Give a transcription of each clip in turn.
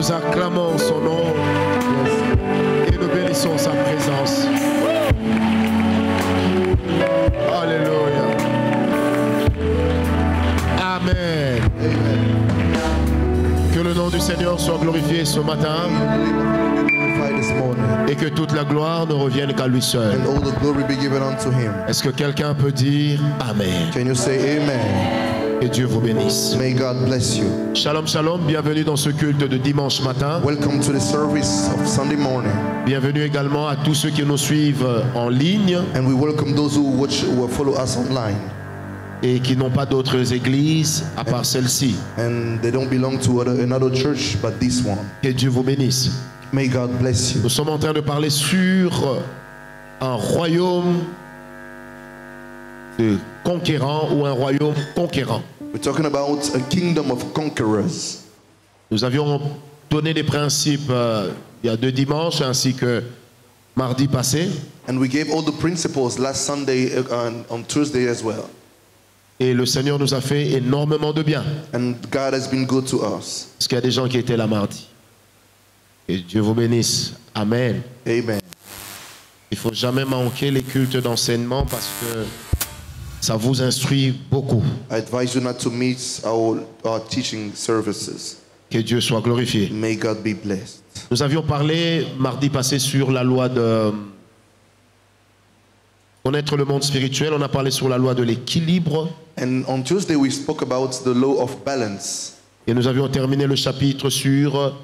Nous acclamons son nom et nous bénissons sa présence. Alléluia. Amen. Que le nom du Seigneur soit glorifié ce matin et que toute la gloire ne revienne qu'à lui seul. Est-ce que quelqu'un peut dire Amen? Can you say amen? Que Dieu vous bénisse. May God bless you. Shalom, shalom. Bienvenue dans ce culte de dimanche matin. Welcome to the service of Sunday morning. Bienvenue également à tous ceux qui nous suivent en ligne. And we welcome those who follow us online. Et qui n'ont pas d'autres églises à part celle-ci. And they don't belong to another church but this one. Que Dieu vous bénisse. May God bless you. Nous sommes en train de parler sur un royaume de conquérants ou un royaume conquérant. We're talking about a kingdom of conquerors. Nous avions donné des principes il y a 2 dimanches ainsi que mardi passé. And we gave all the principles last Sunday on Tuesday as well. Et le Seigneur nous a fait énormément de bien. And God has been good to us. Parce qu'il y a des gens qui étaient là mardi. Et Dieu vous bénisse. Amen. Amen. Il ne faut jamais manquer les cultes d'enseignement parce que ça vous instruit beaucoup. I advise you not to miss our teaching services. Que Dieu soit glorifié. May God be blessed. Nous avions parlé mardi passé sur la loi de connaître le monde spirituel. On a parlé sur la loi de l'équilibre. And on Tuesday we spoke about the law of balance. Et nous avions terminé le chapitre sur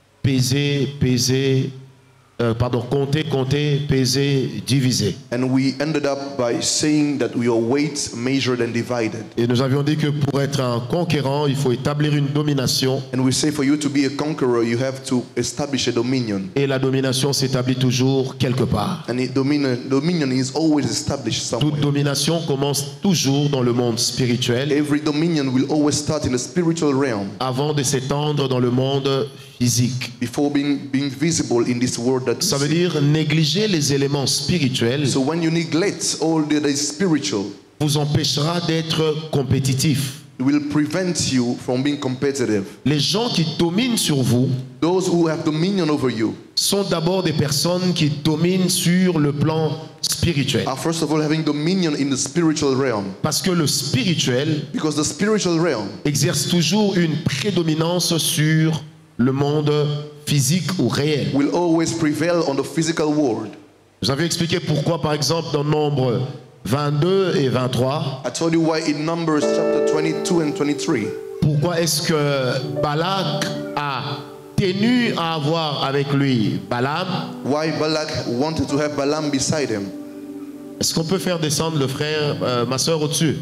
compter, peser, diviser. And we ended up by saying that we are weighed, measured and divided. Et nous avions dit que pour être un conquérant, il faut établir une domination. And we say for you to be a conqueror, you have to establish a dominion. Et la domination s'établit toujours quelque part. And dominion is always established somewhere. Toute domination commence toujours dans le monde spirituel. Every dominion will always start in the spiritual realm. Avant de s'étendre dans le monde physique. Before being visible in this world that ça veut dire négliger les éléments spirituels. So when you neglect all that is spiritual, vous empêchera d'être compétitif. It will prevent you from being competitive. Les gens qui dominent sur vous, those who have dominion over you, sont d'abord des personnes qui dominent sur le plan spirituel. Are first of all having dominion in the spiritual realm. Parce que le spirituel, because the spiritual realm, exerce toujours une prédominance sur le monde physique ou réel. Will always prevail on the physical world. Vous avez expliqué pourquoi, par exemple, dans Nombre 22 et 23. I told you why in Numbers chapter 22 and 23. Pourquoi est-ce que Balak a tenu à avoir avec lui Balaam? Why Balak wanted to have Balaam beside him? Est-ce qu'on peut faire descendre le frère, ma soeur au-dessus?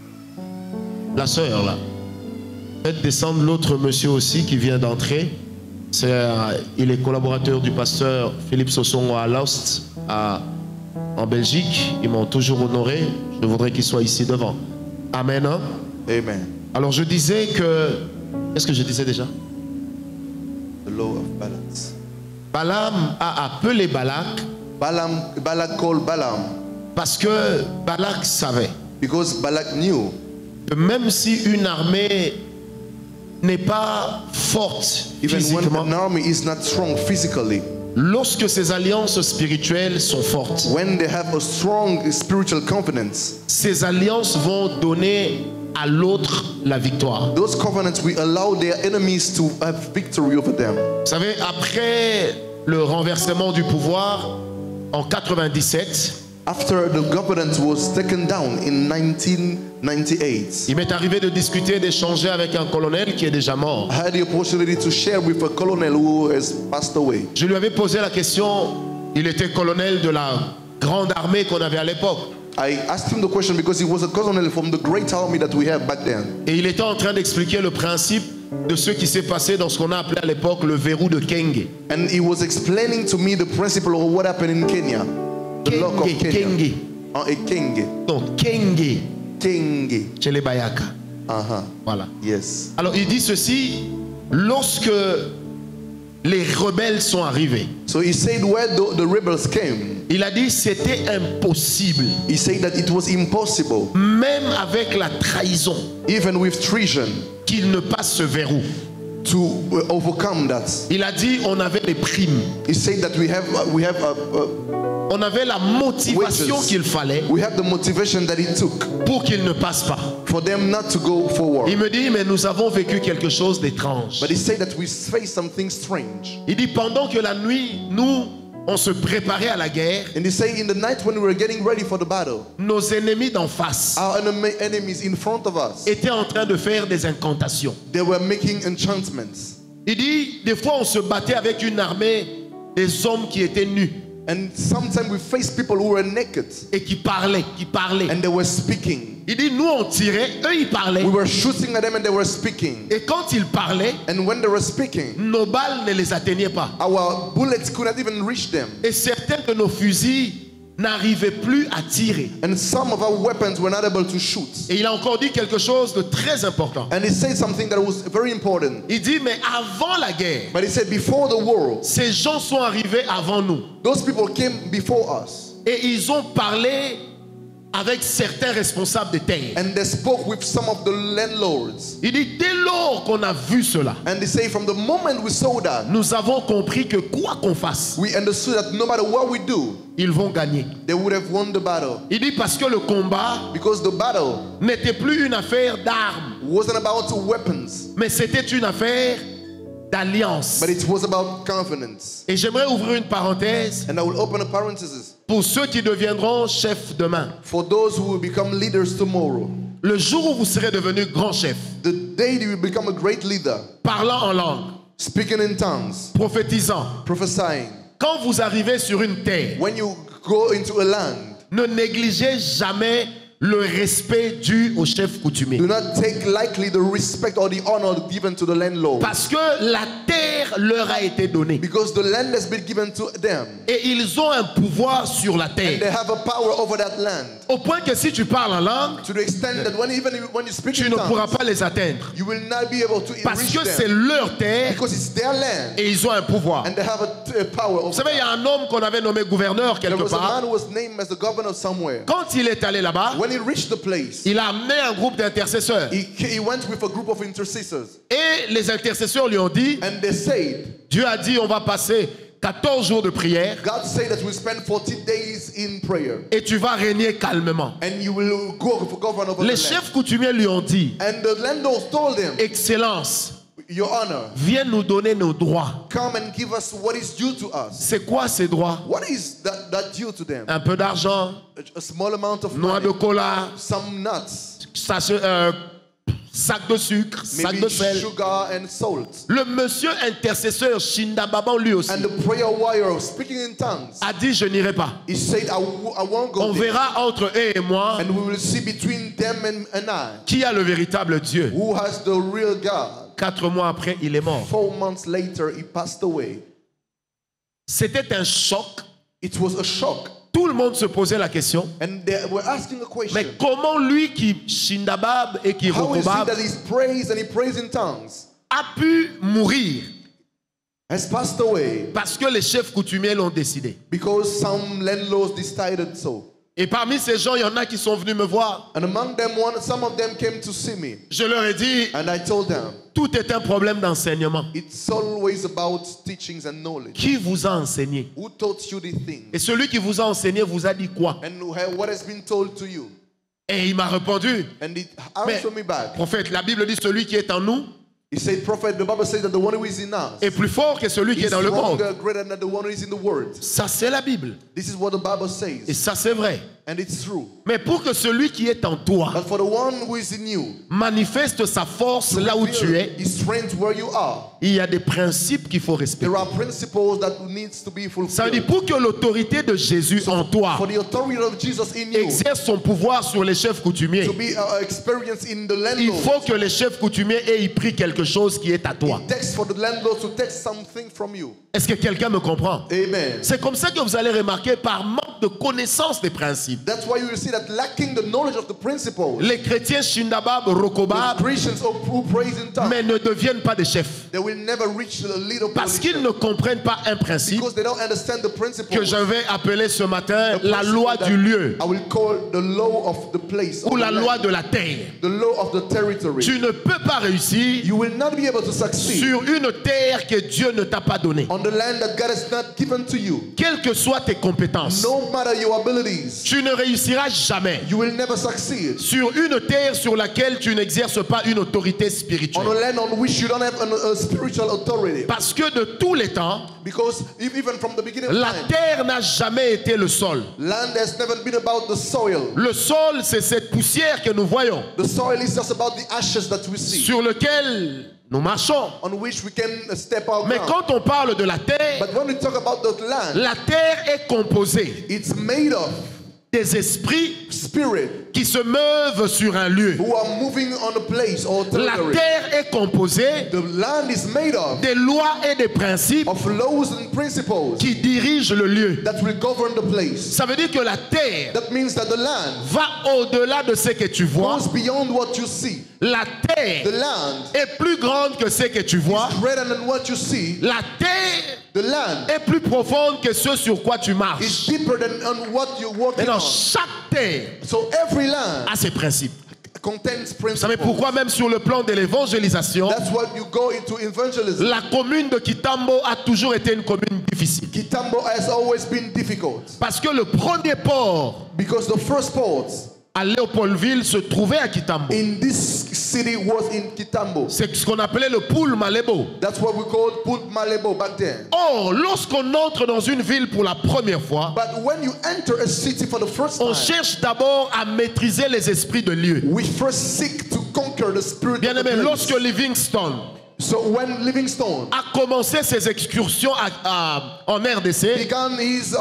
La soeur là. Faites descendre l'autre monsieur aussi qui vient d'entrer. Il est collaborateur du pasteur Philippe Sosson à Lost en Belgique. Ils m'ont toujours honoré. Je voudrais qu'il soit ici devant. Amen. Hein? Amen. Alors je disais que... Qu'est-ce que je disais déjà? The law of balance. Balaam a appelé Balak. Balak called Balaam. Parce que Balak savait. Because Balak knew. Que même si une armée n'est pas forte physiquement, when an army is not strong physically, lorsque ces alliances spirituelles sont fortes, when they have a strong spiritual confidence, ces alliances vont donner à l'autre la victoire. Those covenants will allow their enemies to have victory over them. Vous savez, après le renversement du pouvoir en 97, after the government was taken down in 1998, il m'est arrivé de discuter, d'échanger avec un colonel qui est déjà mort. I had the opportunity to share with a colonel who has passed away. Je lui avais posé la question, il était colonel de la grande armée qu'on avait à l'époque. I asked him the question because he was a colonel from the great army that we had back then. Et il était en train d'expliquer le principe de ce qui s'est passé dans ce qu'on a appelé à l'époque le verrou de Kenge. And he was explaining to me the principle of what happened in Kenya. The lock of Kenya. Kenge. Kenge. Non, Kenge. Kenge. Chez les Bayaka. Voilà. Yes. Alors il dit ceci, lorsque les rebelles sont arrivés. So he said where the rebels came. Il a dit c'était impossible. He said that it was impossible. Même avec la trahison. Even with treason. Qu'il ne passe ce verrou. to overcome that. Il a dit on avait les primes. He said that we have On avait la motivation wages. qu'il fallait We have the motivation that it took pour qu'il ne passe pas. for them not to go forward. Il me dit mais nous avons vécu quelque chose d'étrange. But he said that we face something strange. Il dit pendant que la nuit nous on se préparait à la guerre, And he said in the night when we were getting ready for the battle, nos ennemis d'en face our enemies in front of us, étaient en train de faire des incantations. they were making enchantments. Il dit des fois on se battait avec une armée des hommes qui étaient nus And sometimes we faced people who were naked et qui parlaient. and they were speaking. Il dit nous on tirait, eux ils parlaient. We were shooting at them and they were speaking. Et quand ils parlaient, And when they were speaking, nos balles ne les atteignaient pas. our bullets could not even reach them. Et certains de nos fusils n'arrivaient plus à tirer. And some of our weapons were not able to shoot. Et il a encore dit quelque chose de très important. And he said something that was very important. Il dit mais avant la guerre, But he said before the war, ces gens sont arrivés avant nous. those people came before us. Et ils ont parlé avec certains responsables de terre. And they spoke with some of the landlords. Il dit dès lors qu'on a vu cela, And they say from the moment we saw that, nous avons compris que quoi qu'on fasse, we understood that no matter what we do, ils vont gagner. they would have won the battle. Il dit parce que le combat Because the battle n'était plus une affaire d'armes, wasn't about weapons, mais c'était une affaire d'alliance. but it was about confidence. Et j'aimerais ouvrir une parenthèse And I will open a parenthesis. pour ceux qui deviendront chefs demain. For those who will become leaders tomorrow, Le jour où vous serez devenu grand chef, the day you will become a great leader, parlant en langue, speaking in tongues, prophétisant, prophesying, quand vous arrivez sur une terre, when you go into a land, ne négligez jamais le respect dû au chef coutumier. do not take lightly the respect or the honor given to the landlord. Parce que la terre leur a été donnée. Because the land has been given to them. Et ils ont un pouvoir sur la And they terre. have a power over that land. Au point que si tu parles en langue, To the extent that when you speak tu in ne pourras tongues, pas les atteindre. you will not be able to Parce reach que c'est them. leur terre Because it's their land. et ils ont un pouvoir. And they have a power Vous over savez, il y a un homme qu'on avait nommé gouverneur There quelque was a part. man who was named as the governor somewhere. Quand il est allé là-bas, When he reached the place, il a amené un groupe d'intercesseurs. he went with a group of intercessors. Et les intercesseurs lui ont dit, And they said, Dieu a dit on va passer 14 jours de prière God said that we spend 40 days in prayer. et tu vas régner calmement. And you will govern over Les the land. chefs coutumiers lui ont dit, And the landlords told them, Excellence, Your Honor, viens nous donner nos droits. come and give us what is due to us. C'est quoi ces droits? What is that due to them? Un peu d'argent, A small amount of noix money, de cola, some nuts, sac de sucre, sac maybe de sel. sugar and salt. Le monsieur intercesseur Shinda Baban lui aussi And the prayer warrior speaking in tongues, a dit je n'irai pas. he said, I won't go On there. verra entre eux et moi And we will see between them and I, qui a le véritable Dieu. who has the real God. 4 mois après, il est mort. 4 months later, he passed away. C'était un choc. It was a shock. Tout le monde se posait la question. And they were asking a question. Mais comment lui qui Shindabab et qui How is it Rokobab that he prays and he prays in tongues? a pu mourir Has passed away parce que les chefs coutumiers l'ont décidé. because some landlords decided so. Et parmi ces gens, il y en a qui sont venus me voir. And among them, some of them came to see me. Je leur ai dit, And I told them, tout est un problème d'enseignement. it's always about teachings and knowledge. Qui vous a enseigné? Who taught you the thing? Et celui qui vous a enseigné vous a dit quoi? And what has been told to you? Et il m'a répondu, And it mais answered me back. prophète, la Bible dit celui qui est en nous He said, Prophet, the Bible says that the one who is in us est plus fort que celui qui est is dans le monde. stronger, greater than the one who is in the world. Ça c'est la Bible. This is what the Bible Et says. ça c'est vrai. And it's true. Mais pour que celui qui est en toi But for the one who is in you, manifeste sa force là où tu es, his strength where you are, il y a des principes qu'il faut respecter. there are principles that needs to be Ça veut dire fulfilled. pour que l'autorité de Jésus en toi For the authority of Jesus in you exerce son pouvoir sur les chefs coutumiers, to be experienced in the il landlord, faut que les chefs coutumiers aient pris quelque chose qui est à toi. it takes for the landlord to take something from you. Est-ce que quelqu'un me comprend? Amen. C'est comme ça que vous allez remarquer par manque de connaissance des principes. That's why you will see that lacking the knowledge of the principles, Les chrétiens Shindabab, the Rokobab, Christians who praise in tongues, mais ne deviennent pas des chefs. they will never reach the leader Parce qu'ils position ne comprennent pas un principe because they don't understand the principles. que je vais appeler ce matin The la principle loi that du lieu I will call the law of the place, ou of la the loi land, de la terre. the law of the territory. Tu ne peux pas réussir You will not be able to succeed sur une terre que Dieu ne t'a pas donnée. on the land that God has not given to you. Quelles que soient tes compétences, No matter your abilities, tu ne réussiras jamais you will never succeed sur une terre sur laquelle tu n'exerces pas une autorité on a spirituelle. land on which you don't have a spiritual authority. Parce que de tous les temps, Because even from the beginning of la time, terre n'a jamais été le sol. land has never been about the soil. Le sol, c'est cette poussière que nous voyons, The soil is just about the ashes that we see, sur lequel nous marchons. on which we can step out. Mais quand on parle de la terre, But when we talk about the land, la terre est composée it's made of des esprits spirit qui se meuvent sur un lieu. who are moving on a place or La territory. terre est composée The land is made of des lois et des principes laws and principles qui dirigent le lieu. that will govern the place. Ça veut dire que la terre That means that the land va au-delà de ce que tu vois. goes beyond what you see. La The terre land est plus grande que ce que tu vois. is greater than what you see. La terre The land est plus profonde que ce sur quoi tu is marches. deeper than on what you're working Maintenant, on. chaque terre So every land a ses principes. contains Vous savez principles. pourquoi même sur le plan de l'évangélisation, That's what you go into evangelism. la commune de Kitambo a toujours été une commune difficile. Kitambo has always been difficult Parce que le premier port because the first port à Léopoldville se trouvait à Kitambo. in this city was in Kitambo. C'est ce qu'on appelait le Poul Malebo. That's what we called Punt Malebo back then. Or, lorsqu'on entre dans une ville pour la première fois, But when you enter a city for the first on time, cherche d'abord à maîtriser les esprits de lieu. we first seek to conquer the spirit Bien of the aimé, place. lorsque Livingstone So when Livingstone a commencé ses excursions en RDC, began his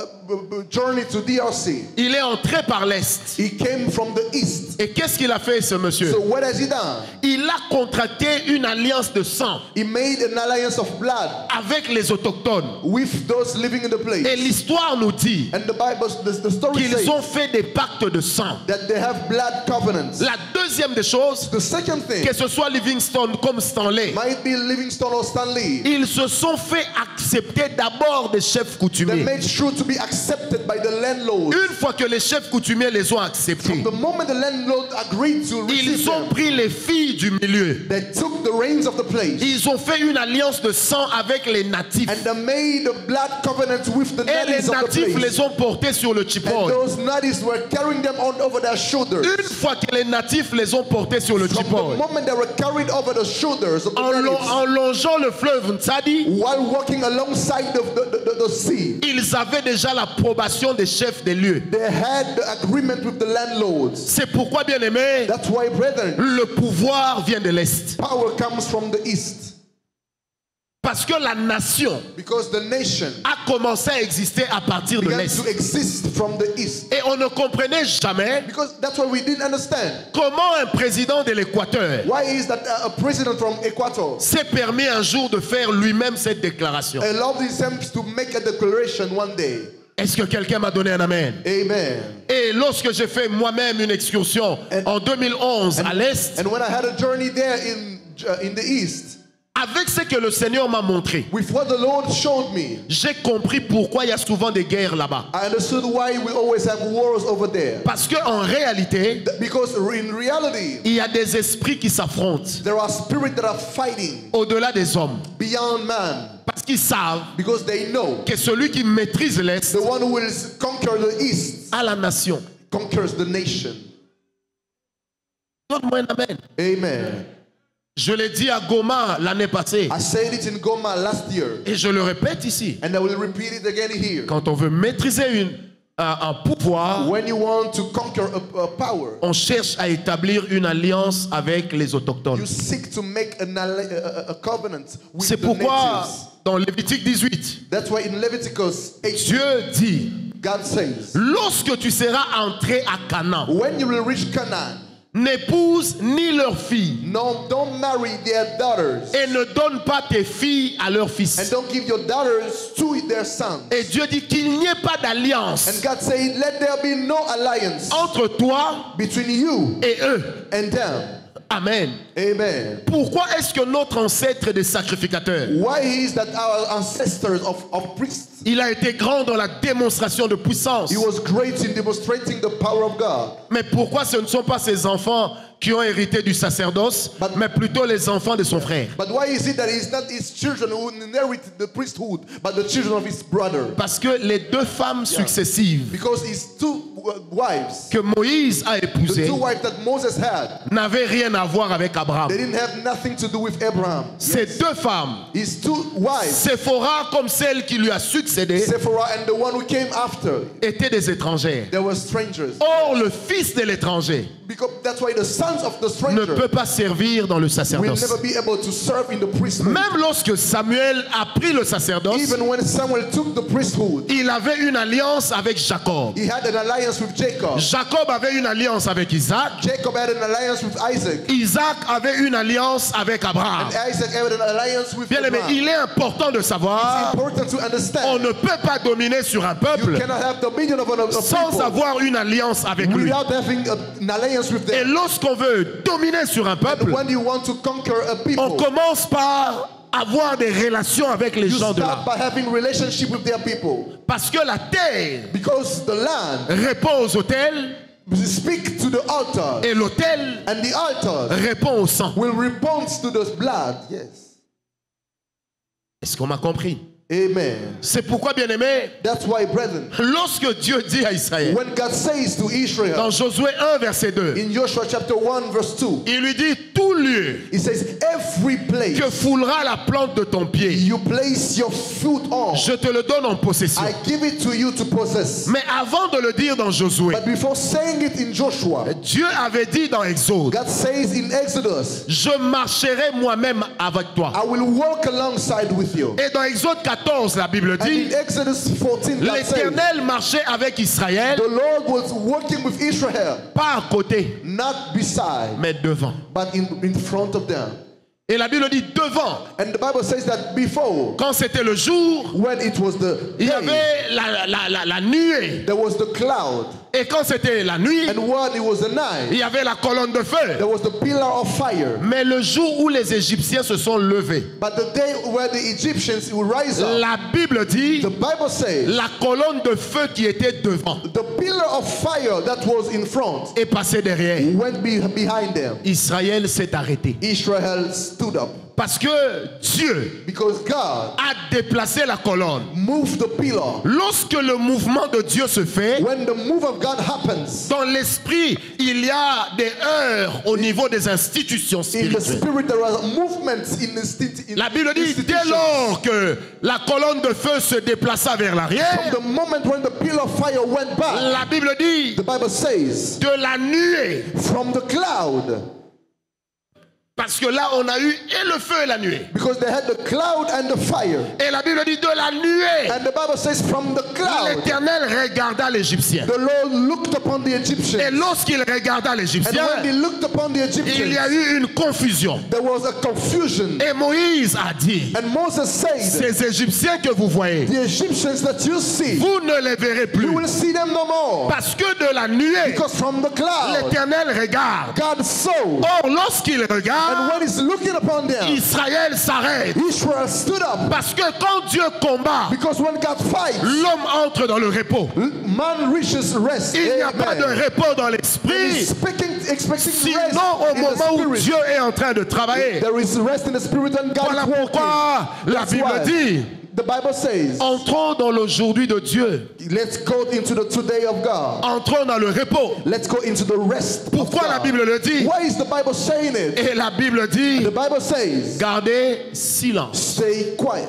journey to DRC, il est entré par l'Est. he came from the east. Et qu'est-ce qu'il a fait, ce monsieur? So what has he done? Il a contracté une alliance de sang He made an alliance of blood avec les autochtones. with those living in the place. Et l'histoire nous dit And the Bible, the story qu'ils says ont fait des pactes de sang. that they have blood covenants. La deuxième des choses, The second thing que ce soit Livingstone comme Stanley, might be Livingstone or Stanley. ils se sont fait accepter d'abord des chefs They coutumiers. made sure to be accepted by the landlord. Une fois que les chefs coutumiers les ont acceptés, The moment the landlord agreed to receive ils ont them, pris les filles du milieu. they took the reins of the place Ils ont fait une alliance de sang avec les natifs. and they made a blood covenant with the Et les natives of the natifs place. les ont portés sur le And Chipoy. those natives were carrying them on over their shoulders. Une fois que les natifs les ont portés sur le From the Chipoy, moment they were carried over the shoulders of the natives, en longeant le fleuve Ntsadi, while walking alongside the sea, ils avaient déjà l'approbation des chefs des lieux. they had the agreement with the landlords. C'est pourquoi, bien aimé, That's why, brethren, le pouvoir vient de l'Est. power comes from the east. Parce que la nation Because the nation a commencé à exister à partir de began l'Est. to exist from the east. Et on ne comprenait jamais Because that's why we didn't understand. comment un président de l'Équateur Why is that a president from Ecuador s'est permis un jour de faire lui-même cette déclaration. allowed himself to make a declaration one day? Est-ce que quelqu'un m'a donné un amen? Amen. Et lorsque j'ai fait moi-même une excursion en 2011 à l'Est, And when I had a journey there in the east, avec ce que le Seigneur m'a montré, with what the Lord showed me, j'ai compris pourquoi il y a souvent des guerres là-bas. I understood why we always have wars over there. Parce qu'en réalité, Because in reality, il y a des esprits qui s'affrontent there are spirits that are fighting au-delà des hommes. beyond man. Parce qu'ils savent Because they know que celui qui maîtrise l'Est the one who will conquer the east a la nation. conquers the nation. Donne-moi un amen. Amen. Je l'ai dit à Goma l'année passée I said it in Goma last year, et je le répète ici. and I will repeat it again here. Quand on veut maîtriser un pouvoir, When you want to conquer a power, on cherche à établir une alliance avec les autochtones. you seek to make a covenant with C'est the pourquoi natives. dans Lévitique 18, That's why in Leviticus 8, Dieu dit, God says, lorsque tu seras entré à Canaan, when you will reach Canaan, n'épouse ni leurs filles. No, don't marry their daughters. Et ne donne pas tes filles à leurs And fils. don't give your daughters to their sons. Et Dieu dit qu'il n'y ait pas d'alliance And God said, let there be no alliance entre toi between you et eux. and them. Amen. Amen. Pourquoi est-ce que notre ancêtre est des sacrificateurs? Why is that our ancestors of priests? Il a été grand dans la démonstration de puissance. He was great in demonstrating the power of God. Mais pourquoi ce ne sont pas ses enfants qui ont hérité du sacerdoce, mais plutôt les enfants de son frère? But why is it that it's not his children who inherited the priesthood, but the children of his brother? Parce que les deux femmes successives Because his two wives, que Moïse a the épousées, two wives that Moses had, n'avaient rien à voir avec Abraham. they didn't have nothing to do with Abraham. Ces deux femmes, His two wives, Séphora comme celle qui lui a succédé, Sephora and the one who came after, étaient des étrangères. they were strangers. Or, le fils de l'étranger Because that's why the sons of the ne stranger peut pas servir dans le will sacerdoce. never be able to serve in the priesthood. Même lorsque Samuel a pris le sacerdoce, Even when Samuel took the priesthood, il avait une alliance avec Jacob. he had an alliance with Jacob. Jacob avait une alliance avec Isaac. Jacob had an alliance with Isaac. Isaac avait une alliance avec Abraham. And Isaac had an alliance with Bien aimé, Abraham. il est important de It's savoir, important to on understand. ne peut pas dominer sur un You peuple cannot have dominion of a sans people avoir une alliance avec lui. without having an alliance with Et them. lorsqu'on veut dominer sur un peuple, When you want to conquer a on people, commence par avoir des relations avec les you gens de là. start by having relationship with their people. Parce que la terre Because the land répond aux autels speak to the altar, et l'autel and the altar répond au sang. will respond to the blood. Yes. Est-ce qu'on m'a compris? Amen. C'est pourquoi, bien aimé, That's why, brethren, lorsque Dieu dit à Israël, when God says to Israel dans Josué 1, verset 2, in Joshua chapter 1 verse 2, il lui dit tout lieu he says, every place que foulera la plante de ton pied, you place your foot on, je te le donne en possession. I give it to you to possess. Mais avant de le dire dans Josué, But before saying it in Joshua, Dieu avait dit dans Exode, God says in Exodus, je marcherai moi-même avec toi. I will walk alongside with you. Et dans Exode 14, la Bible And dit, in Exodus 14, God says, l'Éternel marchait avec Israël, the Lord was walking with Israel, pas à côté, not beside, mais devant. but in front of them. Et la Bible dit devant. And the Bible says that before, Quand c'était le jour, when it was the il y day, avait la nuée. there was the cloud. Et quand c'était la nuit, And when it was the night, il y avait la colonne de feu. there was the pillar of fire. Mais le jour où les Égyptiens se sont levés, But the day where the Egyptians will rise up, la Bible dit, the Bible says, la colonne de feu qui était devant the pillar of fire that was in front est passée derrière. went behind them. Israël s'est arrêté. Israel stood up. Parce que Dieu Because God a déplacé la colonne. moved the pillar. Lorsque le mouvement de Dieu se fait, When the move of God happens, dans l'esprit, il y a des heurts au niveau des institutions in the spirituelles. spirit there are movements in the La Bible dit, dès institutions. lors que la colonne de feu se déplaça vers From l'arrière, the moment when the pillar of fire went back, la Bible dit, the Bible says, de la nuée. from the cloud, Parce que là, on a eu et le feu et la nuée. because they had the cloud and the fire. Et la Bible dit, de la nuée, And the Bible says, from the cloud, l'Éternel regarda l'Égyptien. the Lord looked upon the Et Egyptians. lorsqu'il regarda And l'Égyptien, when he looked upon the il y a Egyptians, eu une confusion. there was a confusion. Et Moïse a dit, And Moses said, ces Égyptiens que vous voyez, the Egyptians that you see, vous ne les verrez plus. you will see them no more. Parce que de la nuée, Because from the cloud, l'Éternel regarde. God saw. Or, lorsqu'il And regarde, when he's looking upon them, Israël s'arrête. Israel stood up. Parce que quand Dieu combat, Because when God fights, l'homme entre dans le repos. man reaches rest. Il n'y a pas de Amen. repos dans He's l'esprit. expecting rest Sinon, au in the moment où spirit. Dieu est en train de travailler. There is rest in the spirit and God Voilà is walking. pourquoi la That's Bible why dit, the Bible says, entrons dans l'aujourd'hui de Dieu. let's go into the today of God. Entrons dans le repos. Let's go into the rest Pourquoi of la God. Bible le dit? Why is the Bible saying it? Et la Bible dit, The Bible says, gardez silence. stay quiet.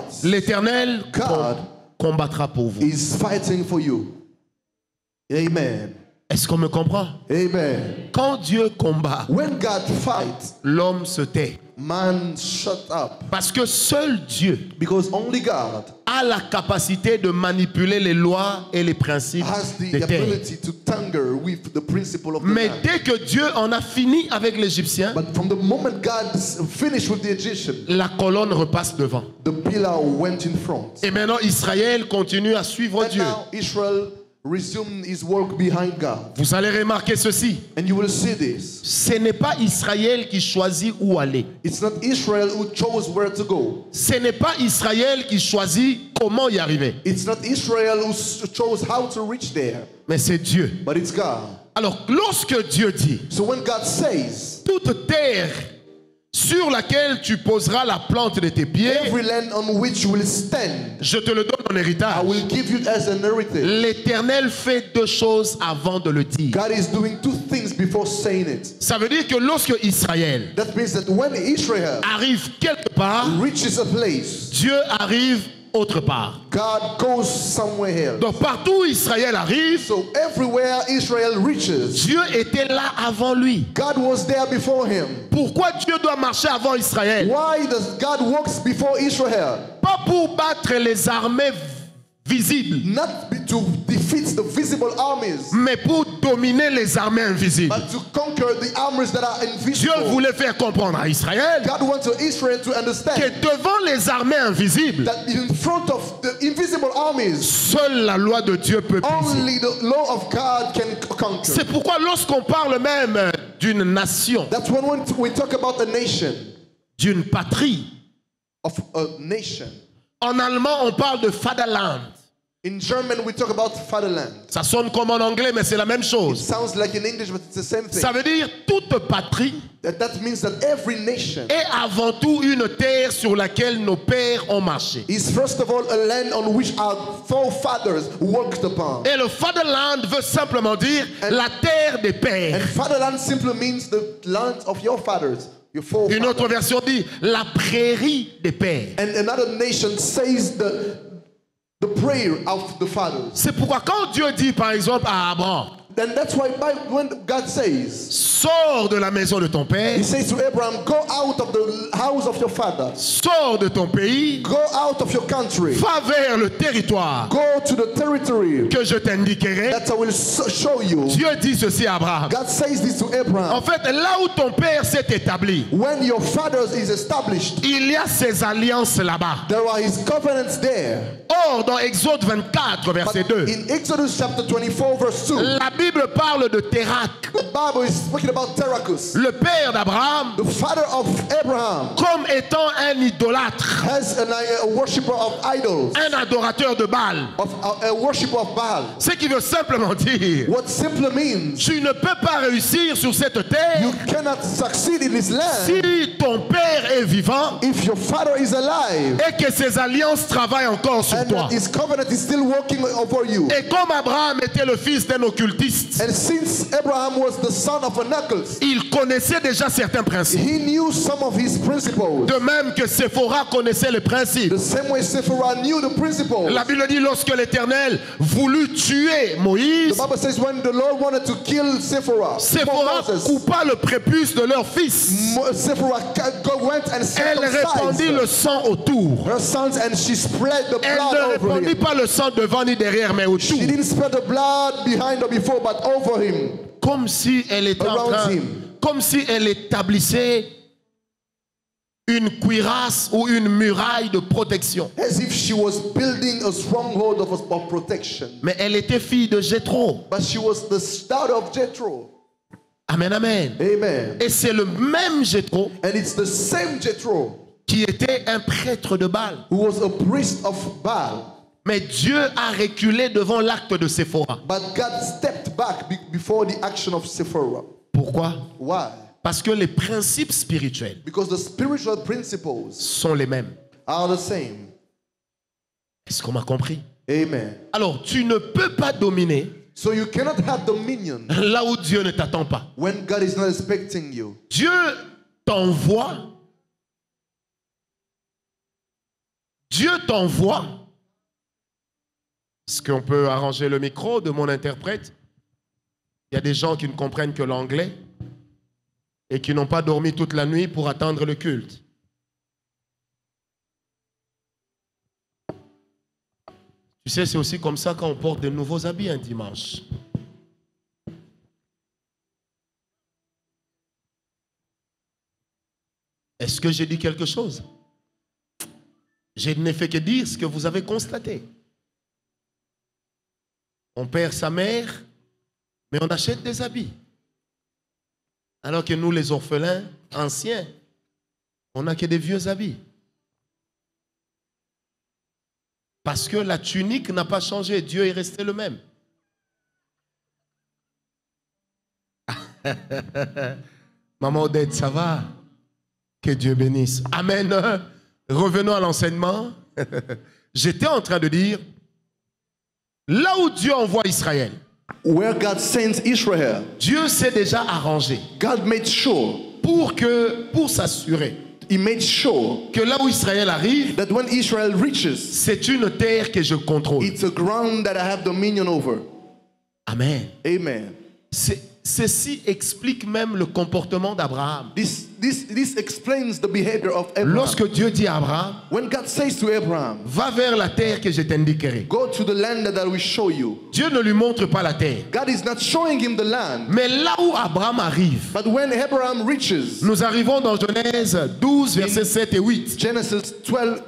L'Éternel God combattra pour vous. is fighting for you. Amen. Est-ce qu'on me comprend? Amen. Quand Dieu combat, When God fights, l'homme se tait. man shut up. Parce que seul Dieu Because only God a la capacité de manipuler les lois et les principes has the de terre. ability to tangle with the principle of the Mais man. dès que Dieu en a fini avec l'Égyptien, But from the moment God finished with the Egyptian, la colonne repasse devant. the pillar went in front. Et maintenant, Israël continue à suivre And Dieu. now Israel resumed his work behind God. Vous allez remarquer ceci. And you will see this. Ce n'est pas Israël qui choisit où aller. It's not Israel who chose where to go. Ce n'est pas Israël qui choisit comment y arriver. It's not Israel who chose how to reach there. Mais c'est Dieu. But it's God. Alors, lorsque Dieu dit, So when God says, toute terre sur laquelle tu poseras la plante de tes pieds, every land on which you will stand, je te le donne en I héritage. will give you as an heritage. L'Éternel fait deux choses avant de le dire. God is doing two things before saying it. Ça veut dire que lorsque Israël That means that when Israel arrive quelque part, reaches a place, Dieu arrive autre part. God goes somewhere else. Donc partout où Israël arrive, So everywhere Israel reaches, Dieu était là avant lui. God was there before him. Pourquoi Dieu doit marcher avant Israël? Why does God walks before Israel? Pas pour battre les armées visibles, Not to defeat the visible armies, mais pour dominer les armées invisibles. but to conquer the armies that are Dieu invisible. voulait faire comprendre à Israël God wants Israel to que understand devant les armées invisibles, that in front of the invisible armies, seule la loi de Dieu peut briser. only the law of God can conquer. C'est pourquoi lorsqu'on parle même d'une nation, That's when we talk about a nation, d'une patrie, of a nation. en allemand on parle de Vaterland. In German, we talk about fatherland. Ça sonne comme en anglais, mais c'est la même chose. Sounds like in English, but it's the same thing. Ça veut dire toute patrie That means that every nation est avant tout une terre sur laquelle nos pères ont marché. is first of all a land on which our forefathers walked upon. Et le Fatherland veut simplement dire la terre des And pères. fatherland simply means the land of your fathers, your forefathers. Une autre version dit la prairie des pères. And another nation says the prayer of the fathers. C'est pourquoi quand Dieu dit par exemple à Abraham, Then that's why when God says, sors de la maison de ton père, He says to Abraham, go out of the house of your father, sors de ton pays, go out of your country, va vers le territoire go to the territory que je t'indiquerai. that I will show you. Dieu dit ceci à Abraham. God says this to En Abraham. fait, là où ton père s'est établi, When your father is established, il y a ses alliances là-bas. there are his covenants there. Or, dans Exode 24, verset But 2, in Exodus chapter 24, verse 2, la Bible parle de Térak, the Bible is speaking about Terachus, le père d'Abraham, the father of Abraham, comme étant un idolâtre, has a worshipper of idols, un adorateur de Baal. of a worshipper of Baal. Ce qui veut simplement dire, What simply means tu ne peux pas réussir sur cette terre you cannot succeed in this land si ton père est vivant if your father is alive et que ses alliances travaillent encore sur and toi. that his covenant is still working over you. Et comme Abraham était le fils d'un occultiste, And since Abraham was the son of an occultist, il connaissait déjà certains principes. he knew some of his principles. De même que Séphora connaissait les principes. The same way Sephora knew the principles. La Bible dit lorsque l'Éternel voulut tuer Moïse, The Bible says when the Lord wanted to kill Sephora, Séphora coupa le prépuce de leur fils. Sephora went and Elle répandit le sang autour. her sons and she spread the Elle blood ne over répandit him. pas le sang devant ni derrière, mais She autour. didn't spread the blood behind or before, but over him. Comme si elle était en Around train, him. comme si elle établissait une cuirasse ou une muraille de protection. As if she was building a stronghold of protection. Mais elle était fille de Jéthro. But she was the daughter of Jethro. Amen, amen. Amen. Et c'est le même Jéthro And it's the same Jethro qui était un prêtre de Baal. who was a priest of Baal. Mais Dieu a reculé devant l'acte de Séphora. But God stepped back before the action of Sephora. Pourquoi? Why? Parce que les principes spirituels Because the spiritual principles sont les mêmes. are the same. Est-ce qu'on m'a compris? Amen. Alors, tu ne peux pas dominer So you cannot have dominion là où Dieu ne t'attend pas. when God is not expecting you. Dieu t'envoie. Dieu t'envoie. Est-ce qu'on peut arranger le micro de mon interprète? y a des gens qui ne comprennent que l'anglais et qui n'ont pas dormi toute la nuit pour attendre le culte. Tu sais, c'est aussi comme ça quand on porte de nouveaux habits un dimanche. Est-ce que j'ai dit quelque chose? Je n'ai fait que dire ce que vous avez constaté. On perd sa mère, mais on achète des habits. Alors que nous, les orphelins anciens, on n'a que des vieux habits. Parce que la tunique n'a pas changé, Dieu est resté le même. Maman Odette, ça va? Que Dieu bénisse. Amen. Revenons à l'enseignement. J'étais en train de dire, là où Dieu envoie Israël, where God sends Israel, Dieu s'est déjà arrangé God made sure, pour s'assurer He made sure que là où Israël arrive, that when Israel reaches, c'est une terre que je contrôle. it's a ground that I have dominion over. Amen. Amen. Ceci explique même le comportement d'Abraham. This explains the behavior of Abraham. Lorsque Dieu dit à Abraham, When God says to Abraham, va vers la terre que je t'indiquerai. go to the land that I will show you. Dieu ne lui montre pas la terre. God is not showing him the land. Mais là où Abraham arrive, But when Abraham reaches, nous arrivons dans Genèse 12, versets 7 et 8. Genesis 12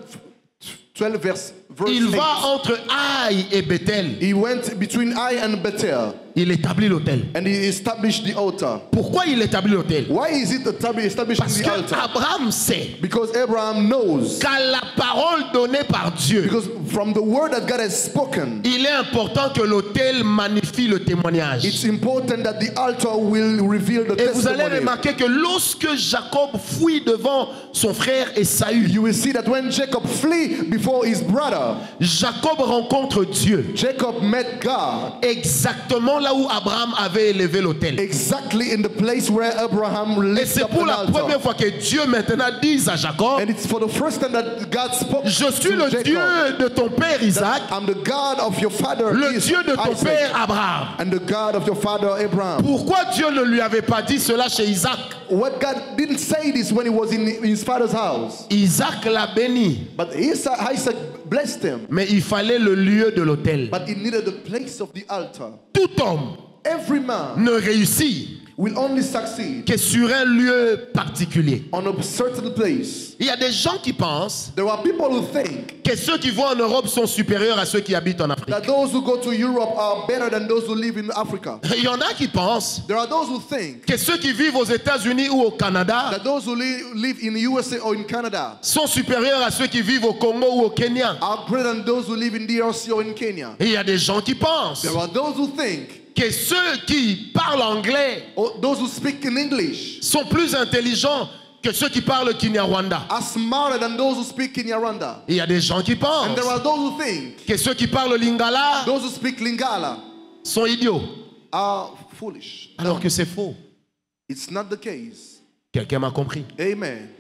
verse Il 8. va entre Aï et Bethel. He went between Ai and Bethel Il établit l'autel. and he established the altar. Pourquoi il établit l'autel? Why is it established Parce the que altar? Abraham sait Because Abraham knows. qu'à la parole donnée par Dieu, Because from the word that God has spoken, il est important que l'autel magnifie le témoignage. it's important that the altar will reveal the Et vous allez testimony. remarquer que lorsque Jacob fuit devant son frère Esaü, You will see that when Jacob flee before his brother, Jacob rencontre Dieu Jacob met God exactement là où Abraham avait élevé l'autel. exactly in the place where Abraham Et lifted c'est up pour an la première altar. fois que Dieu maintenant dit à Jacob, And it's for the first time that God spoke je suis to le Jacob, Dieu de ton père Isaac, I'm the God of your father le Dieu de ton Isaac, père Abraham. and the God of your father Abraham. Pourquoi Dieu ne lui avait pas dit cela chez Isaac? What God didn't say this when he was in his father's house, Isaac l'a béni, but Isaac blessed him, mais il fallait le lieu de l'autel. but he needed the place of the altar. Tout homme Every man ne réussit will only succeed que sur un lieu particulier. on a certain place. Il y a des gens qui pensent There are people who think que ceux qui vont en Europe sont supérieurs à ceux qui habitent en Afrique. that those who go to Europe are better than those who live in Africa. Il y en a qui pensent There are those who think que ceux qui vivent aux États-Unis ou au Canada that those who live in the USA or in Canada sont supérieurs à ceux qui vivent au Congo ou au Kenya. are greater than those who live in DRC or in Kenya. Et il y a des gens qui pensent There are those who think, que ceux qui parlent anglais or those who speak in English sont plus intelligents que ceux qui parlent Kinyarwanda. are smarter than those who speak in Rwanda. Il y a des gens qui And pensent there are those who think que ceux qui parlent Lingala those who speak Lingala sont idiots. are foolish. Alors que c'est faux. It's not the case. Quelqu'un m'a compris. Amen.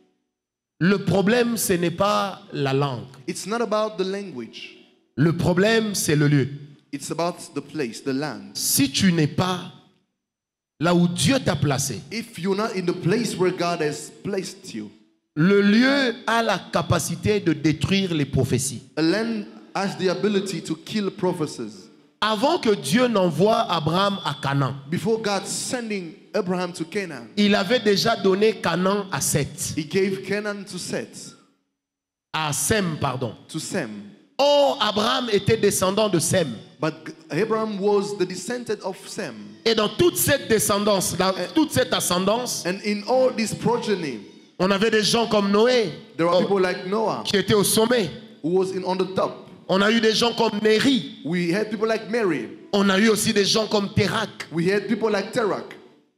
Le problème, ce n'est pas la langue. It's not about the language. Le problème, c'est le lieu. It's about the place, the land. Si tu n'es pas là où Dieu t'a placé, If you're not in the place where God has placed you, le lieu a la capacité de détruire les prophéties. a land has the ability to kill prophecies. Avant que Dieu n'envoie Abraham à Canaan, Before God sending Abraham to Canaan, il avait déjà donné Canaan à Seth. he gave Canaan to Seth, À Sem, pardon. to Sem. Or, Abraham était descendant de Sem. But Abraham was the descendant of Sem. Et dans toute cette descendance, dans toute cette ascendance, And in all this progeny, on avait des gens comme Noé there are people like Noah, qui étaient au sommet. who was on the top. On a eu des gens comme Néri. We had people like Mary. On a eu aussi des gens comme Térak. We had people like Terach.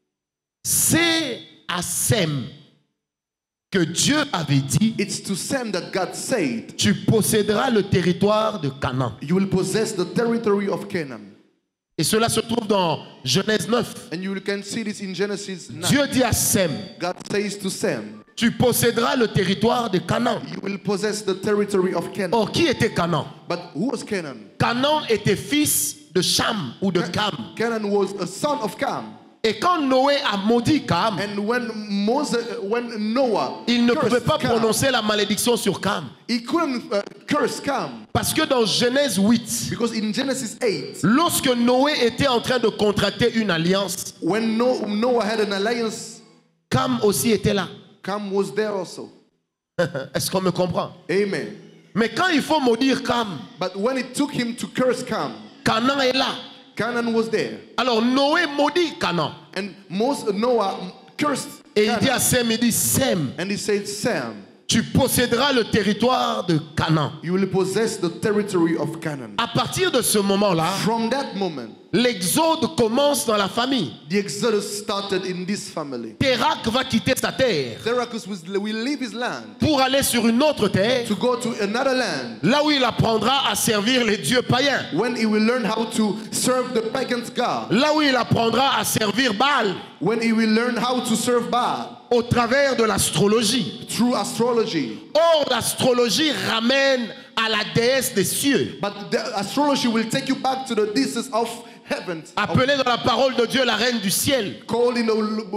C'est à Sem que Dieu avait dit, It's to Sem that God said, tu posséderas le territoire de Canaan. you will possess the territory of Canaan. Et cela se trouve dans Genèse 9. And you can see this in Genesis 9. Dieu dit à Sem, God says to Sem, tu posséderas le territoire de Canaan. you will possess the territory of Canaan. Or, qui était Canaan? But who was Canaan? Canaan était fils de Cham ou de Cam. Canaan was a son of Cam. Et quand Noé a maudit Cam, And when Noah il ne cursed pouvait pas Cam, prononcer la malédiction sur Cam. he couldn't curse Cam. Parce que dans Genèse 8, Because in Genesis 8, lorsque Noé était en train de contracter une alliance, when Noah had an alliance, Cam aussi était là. Cam was there also. Est-ce qu'on me comprend? Amen. Mais quand il faut maudire Cam, But when it took him to curse Cam, Canaan est là. Canaan was there. Alors Noé maudit Canaan. And Noah cursed Et il dit Canaan. à Sem, il dit, Sem, And he said, Sam, tu posséderas le territoire de Canaan. you will possess the territory of Canaan. À partir de ce moment-là, From that moment, l'exode commence dans la famille. the exodus started in this family. Térak va quitter sa terre Terachus will leave his land pour aller sur une autre terre, to go to another land, là où il apprendra à servir les dieux païens, when he will learn how to serve the pagan god, là où il apprendra à servir Baal when he will learn how to serve Baal au travers de l'astrologie. through astrology. Or, l'astrologie ramène à la déesse des cieux, But the astrology will take you back to the deities of heaven, appelée dans la parole de Dieu la reine du ciel, called in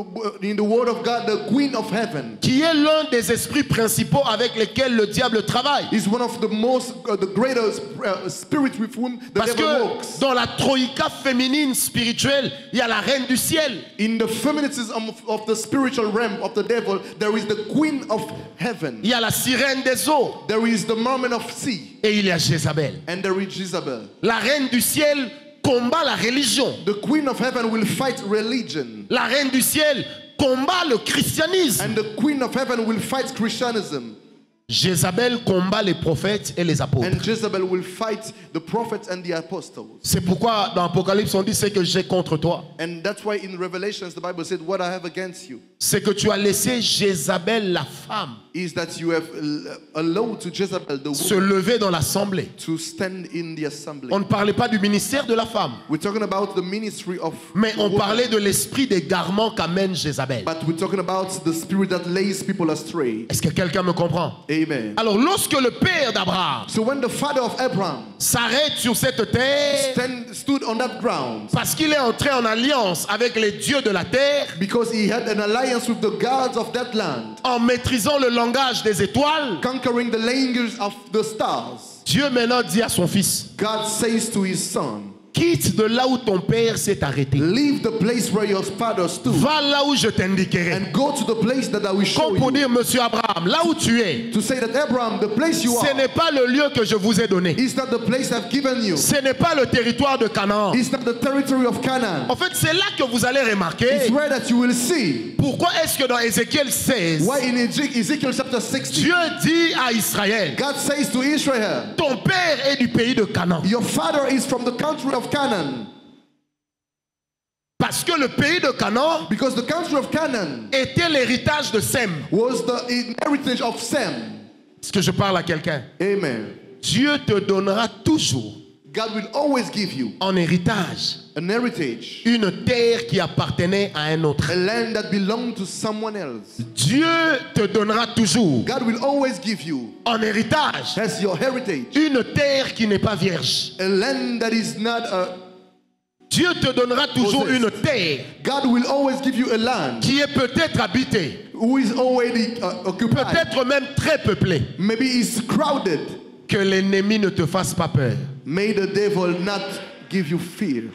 the word of God the queen of heaven. qui est l'un des esprits principaux avec lesquels le diable travaille. Is one of the most the greatest spirit with whom the Parce devil que walks. dans la troïka féminine spirituelle, il y a la reine du ciel. In the feminism of the spiritual realm of the devil, there is the queen of heaven. Il y a la sirène des eaux There is the mermaid of sea, et il y a Jézabel. and there is Jezebel. La reine du ciel combat la religion. The queen of heaven will fight religion, La reine du ciel combat le christianisme. and the queen of heaven will fight Christianism, Jézabel combat les prophètes et les apôtres. and Jezebel will fight the prophets and the apostles. C'est pourquoi dans Apocalypse on dit c'est que j'ai contre toi. And that's why in Revelations the Bible said, what I have against you C'est que tu as laissé Jézabel la femme is that you have allowed to Jezebel the se woman lever dans l'assemblée. to stand in the assembly. On ne parlait pas du ministère de la femme, We're talking about the ministry of mais on woman, parlait de l'esprit d'égarement qu'amène Jézabel. but we're talking about the spirit that lays people astray. Est-ce que quelqu'un me comprend? Amen. Alors lorsque le père d'Abraham So when the father of Abraham s'arrête sur cette terre stood on that ground, parce qu'il est entré en alliance avec les dieux de la terre, because he had an alliance with the gods of that land, en maîtrisant le langage des étoiles, conquering the language of the stars, Dieu maintenant dit à son fils, God says to his son, quitte de là où ton père s'est arrêté. leave the place where your father stood Va là où je t'indiquerai. and go to the place that I will show Comme pour you. dire, monsieur Abraham, là où tu es, To say that Abraham, the place you ce are n'est pas le lieu que je vous ai donné. is not the place I've given you. Ce n'est pas le territoire de Canaan. It's not the territory of Canaan. En fait, c'est là que vous allez It's remarquer where that you will see pourquoi est-ce que dans Ézéchiel 16, why in Ezekiel chapter 60, Dieu dit à Israël, God says to Israel, ton père est du pays de Canaan. your father is from the country of Canaan. Parce que le pays de Canaan Because the country of Canaan était l'héritage de Sem. was the inheritance of Sem. Est-ce que je parle à quelqu'un? Amen. Dieu te donnera toujours God will always give you en héritage an heritage, une terre qui appartenait à un autre. a land that belonged to someone else. Dieu te donnera toujours God will always give you en héritage as your heritage une terre qui n'est pas vierge. a land that is not a. Dieu te donnera toujours Possessed. une terre God will always give you a land qui est peut-être habitée, who is already occupied. peut-être même très peuplée. Maybe it's crowded. Que l'ennemi ne te fasse pas peur. May the devil not give you fear.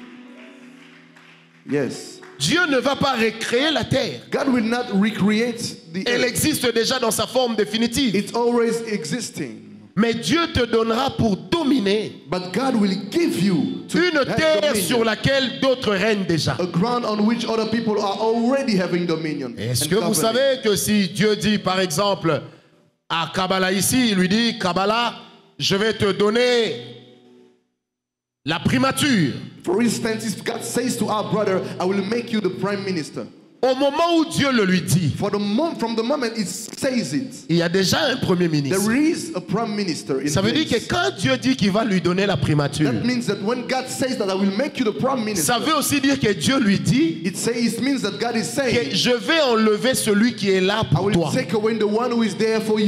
Yes. Dieu ne va pas recréer la terre. God will not recreate the Elle earth. existe déjà dans sa forme définitive. It's always existing. Mais Dieu te donnera pour dominer But God will give you to une have terre dominion. sur laquelle d'autres règnent déjà. A ground on which other people are already having dominion. Est-ce and que vous governing. savez que si Dieu dit par exemple à Kabbalah ici, il lui dit Kabbalah, je vais te donner la primature. For instance, if God says to our brother, I will make you the prime minister. Au moment où Dieu le lui dit, From the moment it says it, il y a déjà un premier ministre. there is a prime minister in Ça veut dire place. que quand Dieu dit qu'il va lui donner la primature, That means that when God says that I will make you the prime minister, ça veut aussi dire que Dieu lui dit it means that God is que saying, je vais enlever celui qui est là I pour will toi. take away the one who is there for you.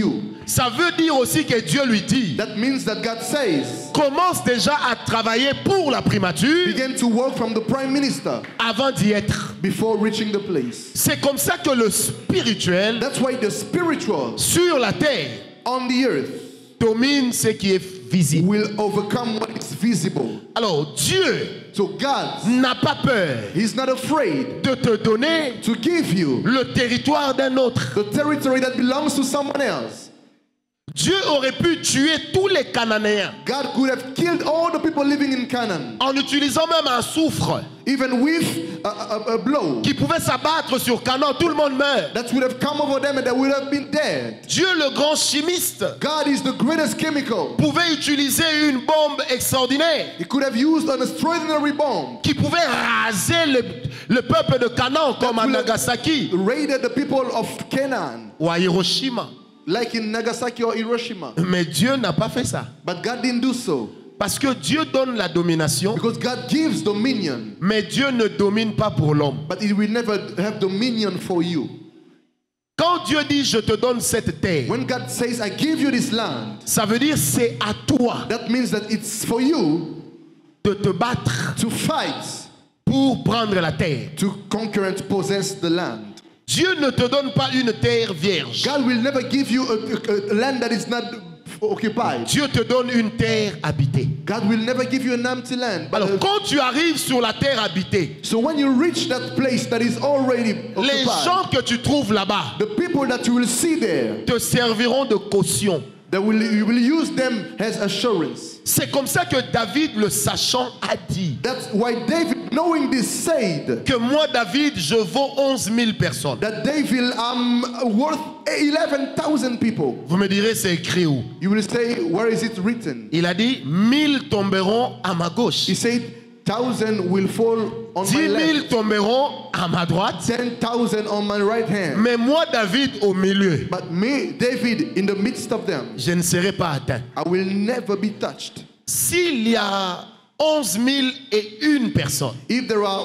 Ça veut dire aussi que Dieu lui dit, that means that God says, commence déjà à travailler pour la primature begin to work from the prime minister avant d'y être. before reaching the place. C'est comme ça que le spirituel That's why the spiritual sur la terre on the earth domine ce qui est visible. will overcome what is visible. Alors Dieu So God, n'a pas peur He's not afraid de te donner to give you le territoire d'un autre. the territory that belongs to someone else. Dieu aurait pu tuer tous les Cananéens God could have killed all the people living in Canaan, en utilisant même un soufre even with a blow qui pouvait s'abattre sur Canaan. Tout le monde meurt. that would have come over them and they would have been dead. Dieu, le grand chimiste, God is the greatest chemical. pouvait utiliser une bombe extraordinaire He could have used an extraordinary bomb qui pouvait raser le peuple de Canaan comme à Nagasaki raided the people of Canaan, ou à Hiroshima. like in Nagasaki or Hiroshima. Mais Dieu n'a pas fait ça. But God didn't do so, Parce que Dieu donne la domination, because God gives dominion, mais Dieu ne domine pas pour l'homme. but He will never have dominion for you. Quand Dieu dit je te donne cette terre, When God says, I give you this land, ça veut dire c'est à toi that means that it's for you de te battre to fight, pour prendre la terre. to conquer and to possess the land. Dieu ne te donne pas une terre vierge. God will never give you a land that is not occupied. Dieu te donne une terre habitée. God will never give you an empty land. Alors quand tu arrives sur la terre habitée, So when you reach that place that is already les occupied, gens que tu trouves là-bas the people that you will see there, te serviront de caution. you will use them as assurance. C'est comme ça que David, le sachant, a dit That's why David, knowing this, said que moi, David, je vaux 11 000 personnes. that David worth 11,000 people. Vous me direz, c'est écrit où? You will say, where is it written? Il a dit, 1000 tomberont à ma gauche. He said, 1,000 will fall on 10 my 000 left, tomberont à ma droite. 10,000 on my right hand. Mais moi, David, au milieu, But me, David, in the midst of them, je ne serai pas atteint. I will never be touched. S'il y a 11 001 personnes, If there are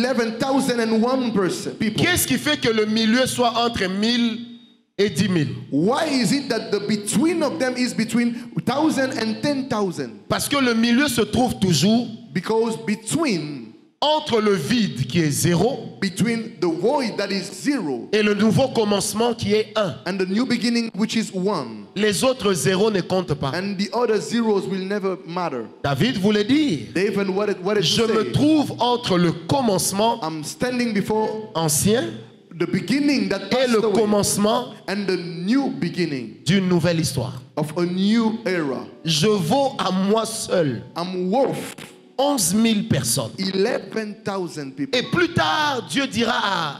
11,001 people, qu'est-ce qui fait que le milieu soit entre 1000 et 10 000? why is it that the between of them is between 1,000 and 10,000? Parce que le milieu se trouve toujours Because between entre le vide qui est 0 the void that is 0 et le nouveau commencement qui est 1. and the new beginning which is 1, Les autres zéros ne comptent pas. and the other zeros will never matter. David voulait dire, David, what did je you me say? trouve entre le commencement I'm standing before ancien the beginning that et passed le away commencement and the new beginning d'une nouvelle histoire. of a new era. Je vaux à moi seul I'm worth 11 000 personnes. 11,000 people. Et plus tard, Dieu dira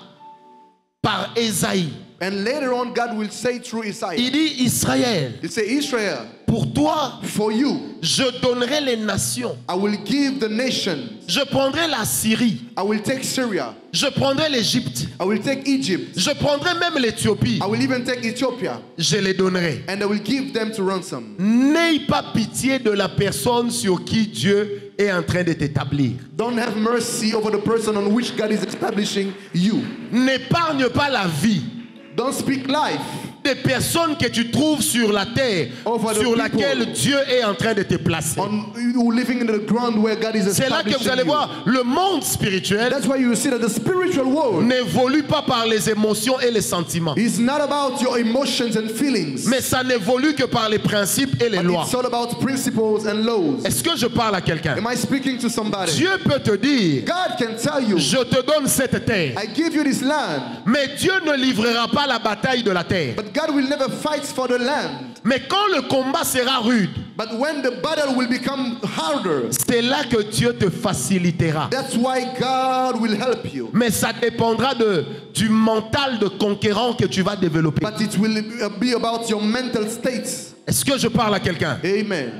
par Ésaïe, And later on, God will say through Isaiah, il dit Israël, He say, Israel, pour toi, for you, je donnerai les nations. I will give the nations. Je prendrai la Syrie. I will take Syria. Je prendrai l'Égypte. I will take Egypt. Je prendrai même l'Éthiopie. I will even take Ethiopia. Je les donnerai. And I will give them to ransom. N'aie pas pitié de la personne sur qui Dieu est en train de t'établir. Don't have mercy over the person on which God is establishing you. N'épargne pas la vie Don't speak life des personnes que tu trouves sur la terre, Over the sur people. laquelle Dieu est en train de te placer. on you living in the ground where God is C'est là que establishing vous allez you. voir, le monde spirituel That's why you see that the spiritual world n'évolue pas par les émotions et les sentiments, is not about your emotions and feelings, mais ça n'évolue que par les principes et les but lois. it's all about principles and laws. Est-ce que je parle à quelqu'un? Am I speaking to somebody? Dieu peut te dire, God can tell you, je te donne cette terre, I give you this land, mais Dieu ne livrera pas la bataille de la terre. but God will never fight for the land. Mais quand le combat sera rude, But when the battle will become harder, c'est là que Dieu te facilitera. that's why God will help you. Mais ça dépendra du mental de conquérant que tu vas développer. But it will be about your mental states. Est-ce que je parle à quelqu'un? Amen.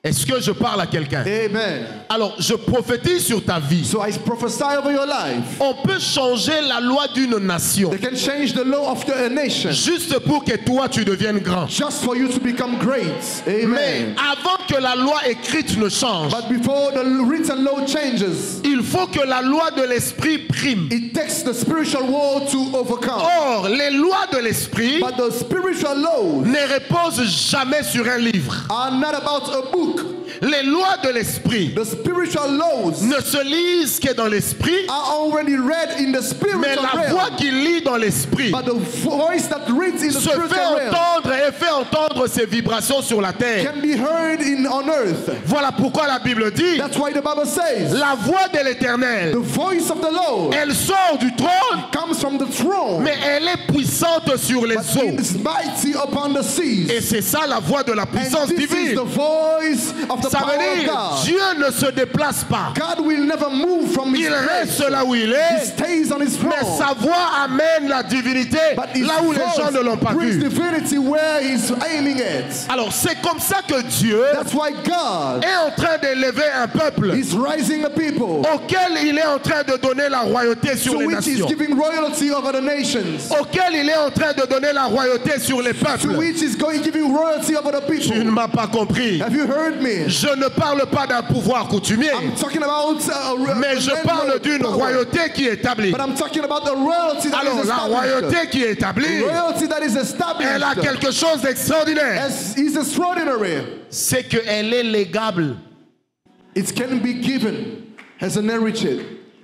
Est-ce que je parle à quelqu'un? Amen. Alors, je prophétise sur ta vie. So I prophesy over your life. On peut changer la loi d'une nation They can change the law of a nation juste pour que toi tu deviennes grand. just for you to become great. Mais Amen. avant que la loi écrite ne change, But before the written law changes, il faut que la loi de l'esprit prime. it takes the spiritual world to overcome. Or, les lois de l'esprit But the spiritual laws ne reposent jamais sur un livre. are not about a book. Les lois de l'esprit The spiritual laws ne se lisent que dans l'esprit, are already read in the mais spiritual la voix realm. qui lit dans l'esprit But the voice that reads in the se fait spiritual realm entendre et fait entendre ses vibrations sur la terre. can be heard on earth. Voilà pourquoi la Bible dit, That's why the Bible says la voix de l'Éternel, the voice of the Lord elle sort du trône, comes from the throne, mais elle est puissante sur les but eaux. it is mighty upon the seas. Et c'est ça la voix de la And puissance this is divine. the voice of the Ça power veut of dire, God. Dieu ne se déplace pas. God will never move from his Il place. reste là où il He est, stays on his throne. mais sa voix amène la divinité But his là où les gens ne l'ont pas voice brings vu. divinity where he's aiming at. Alors c'est comme ça que Dieu That's why God est en train d'élever un peuple is rising a people auquel il est en train de donner la royauté sur to les which he's nations, giving royalty over the nations, auquel il est en train de donner la royauté sur les to peuples. which he's going giving royalty over the Tu ne people. m'as pas compris. Have you heard me? Je ne parle pas d'un pouvoir coutumier, I'm talking about mais je parle d'une royauté qui est établie. But I'm talking about the royalty that Alors is la established. royauté qui est établie, Royalty that is elle a established quelque chose d'extraordinaire. is extraordinary. C'est qu'elle est légable. It can be given as an heritage.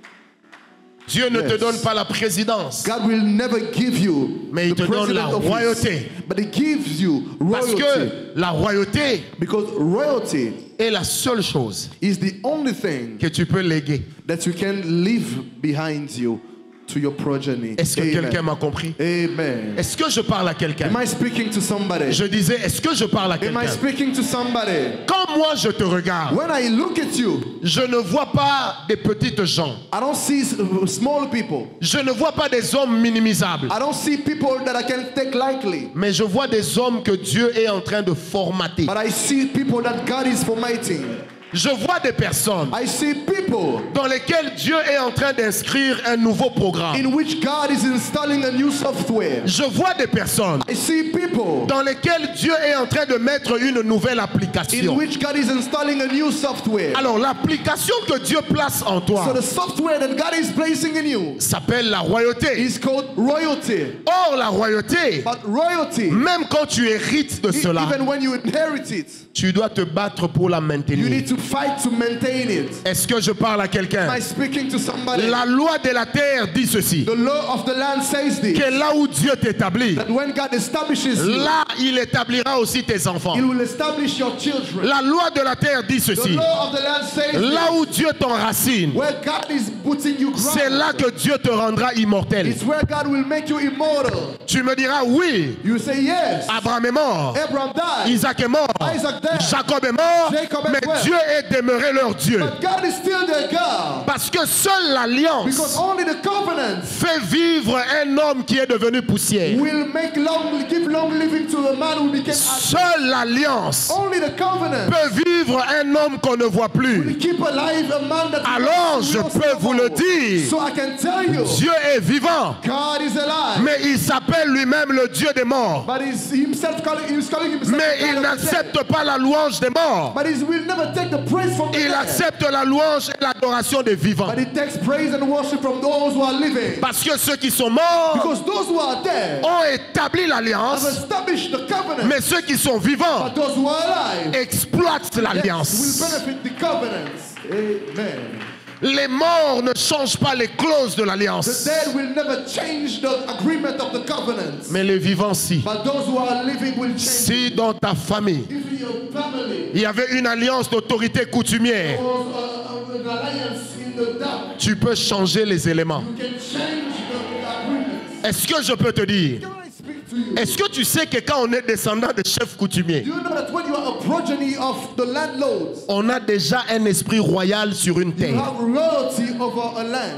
Dieu ne te Yes. donne pas la présidence, God will never give you mais il the te donne president la office, royauté. but he gives you Parce royalty. que la royauté Because royalty est la seule chose is the only thing que tu peux léguer. that you can leave behind you to your progeny. Est-ce que Amen. quelqu'un m'a compris? Amen. Est-ce que je parle à quelqu'un? Am I speaking to somebody? Je disais, est-ce que je parle à Am I quelqu'un? speaking to somebody? Quand moi je te regarde, When I look at you, je ne vois pas des petites gens. I don't see small people. Je ne vois pas des hommes minimisables. I don't see people that I can take lightly. Mais je vois des hommes que Dieu est en train de formater. But I see people that God is formatting. Je vois des personnes I see people dans lesquelles Dieu est en train d'inscrire un nouveau programme. in which God is installing a new software. Je vois des personnes I see people dans lesquelles Dieu est en train de mettre une nouvelle in application. which God is installing a new software. Alors l'application que Dieu place en So toi the software that God is placing in you s'appelle la royauté. is called royalty. Or la royauté, But royalty, même quand tu hérites de cela, even when you inherit it, tu dois te battre pour la you maintenir. need to fight to maintain it. Est-ce que je parle à quelqu'un? Am I speaking to somebody? La loi de la terre dit ceci, The law of the land says this, que là où Dieu t'établit, that when God establishes you, là il établira aussi tes enfants. He will establish your children. La loi de la terre dit The ceci, law of the land says là this, où Dieu t'enracine, where God is putting you c'est là ground, que Dieu te rendra immortel. it's where God will make you immortal. Tu me diras oui, You say yes. Abraham est mort, Abraham died. Isaac est mort, Isaac died. Jacob est mort, Jacob est mais mort. Dieu est demeuré leur Dieu. But God is still their God. Parce que seule l'alliance Because only the covenant fait vivre un homme qui est devenu poussière. will give long living to a man who became ashes. Seule l'alliance Only the covenant peut vivre un homme qu'on ne voit plus. will keep alive a man that Alors we je also peux vous le know. dire, So I can tell you, Dieu est vivant, God is alive. mais il s'appelle lui-même le Dieu des morts. But he's calling himself Mais the il God of the dead. n'accepte pas la louange des morts. But he will never take the praise from the Il dead. accepte la louange et l'adoration des vivants. But he takes praise and worship from those who are living. Parce que ceux qui sont morts Because those who are dead ont établi have l'alliance, established the covenant. mais ceux qui sont vivants But those who are alive exploitent will l'alliance. benefit the covenants. Amen. Les morts ne changent pas les clauses de The l'alliance, dead will never change the agreement of the covenants. mais les vivants si. But those who are living will change. Si dans ta famille, If in your family il y avait une alliance d'autorité coutumière, was an alliance in the dark, tu peux changer les éléments. you can change the agreements. Est-ce que je peux te dire, Can I speak to you? est-ce que tu sais que quand on est descendant de chefs coutumiers, Do you know that when you are a progeny of the landlords, on a déjà un esprit royal sur une you terre? have royalty over a land?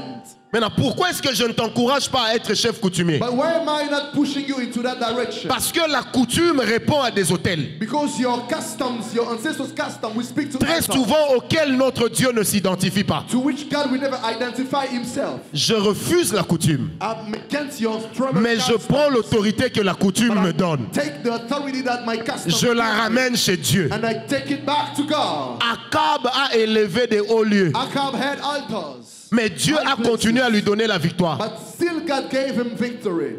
Maintenant, pourquoi est-ce que je ne t'encourage pas à être chef coutumier? But why am I not pushing you into that direction? Parce que la coutume répond à des autels. Because your customs, your ancestors' customs, will speak to Très altars, souvent auxquels notre Dieu ne s'identifie pas. to which God will never identify himself. Je refuse la coutume, I'm against your tribal mais je customs. prends l'autorité que la coutume me donne. Take the authority that my customs Je la give me, ramène chez Dieu. and I take it back to God. Akab a élevé des hauts lieux, Ahab had altars, mais Dieu a continué à lui donner la victoire. but still God gave him victory.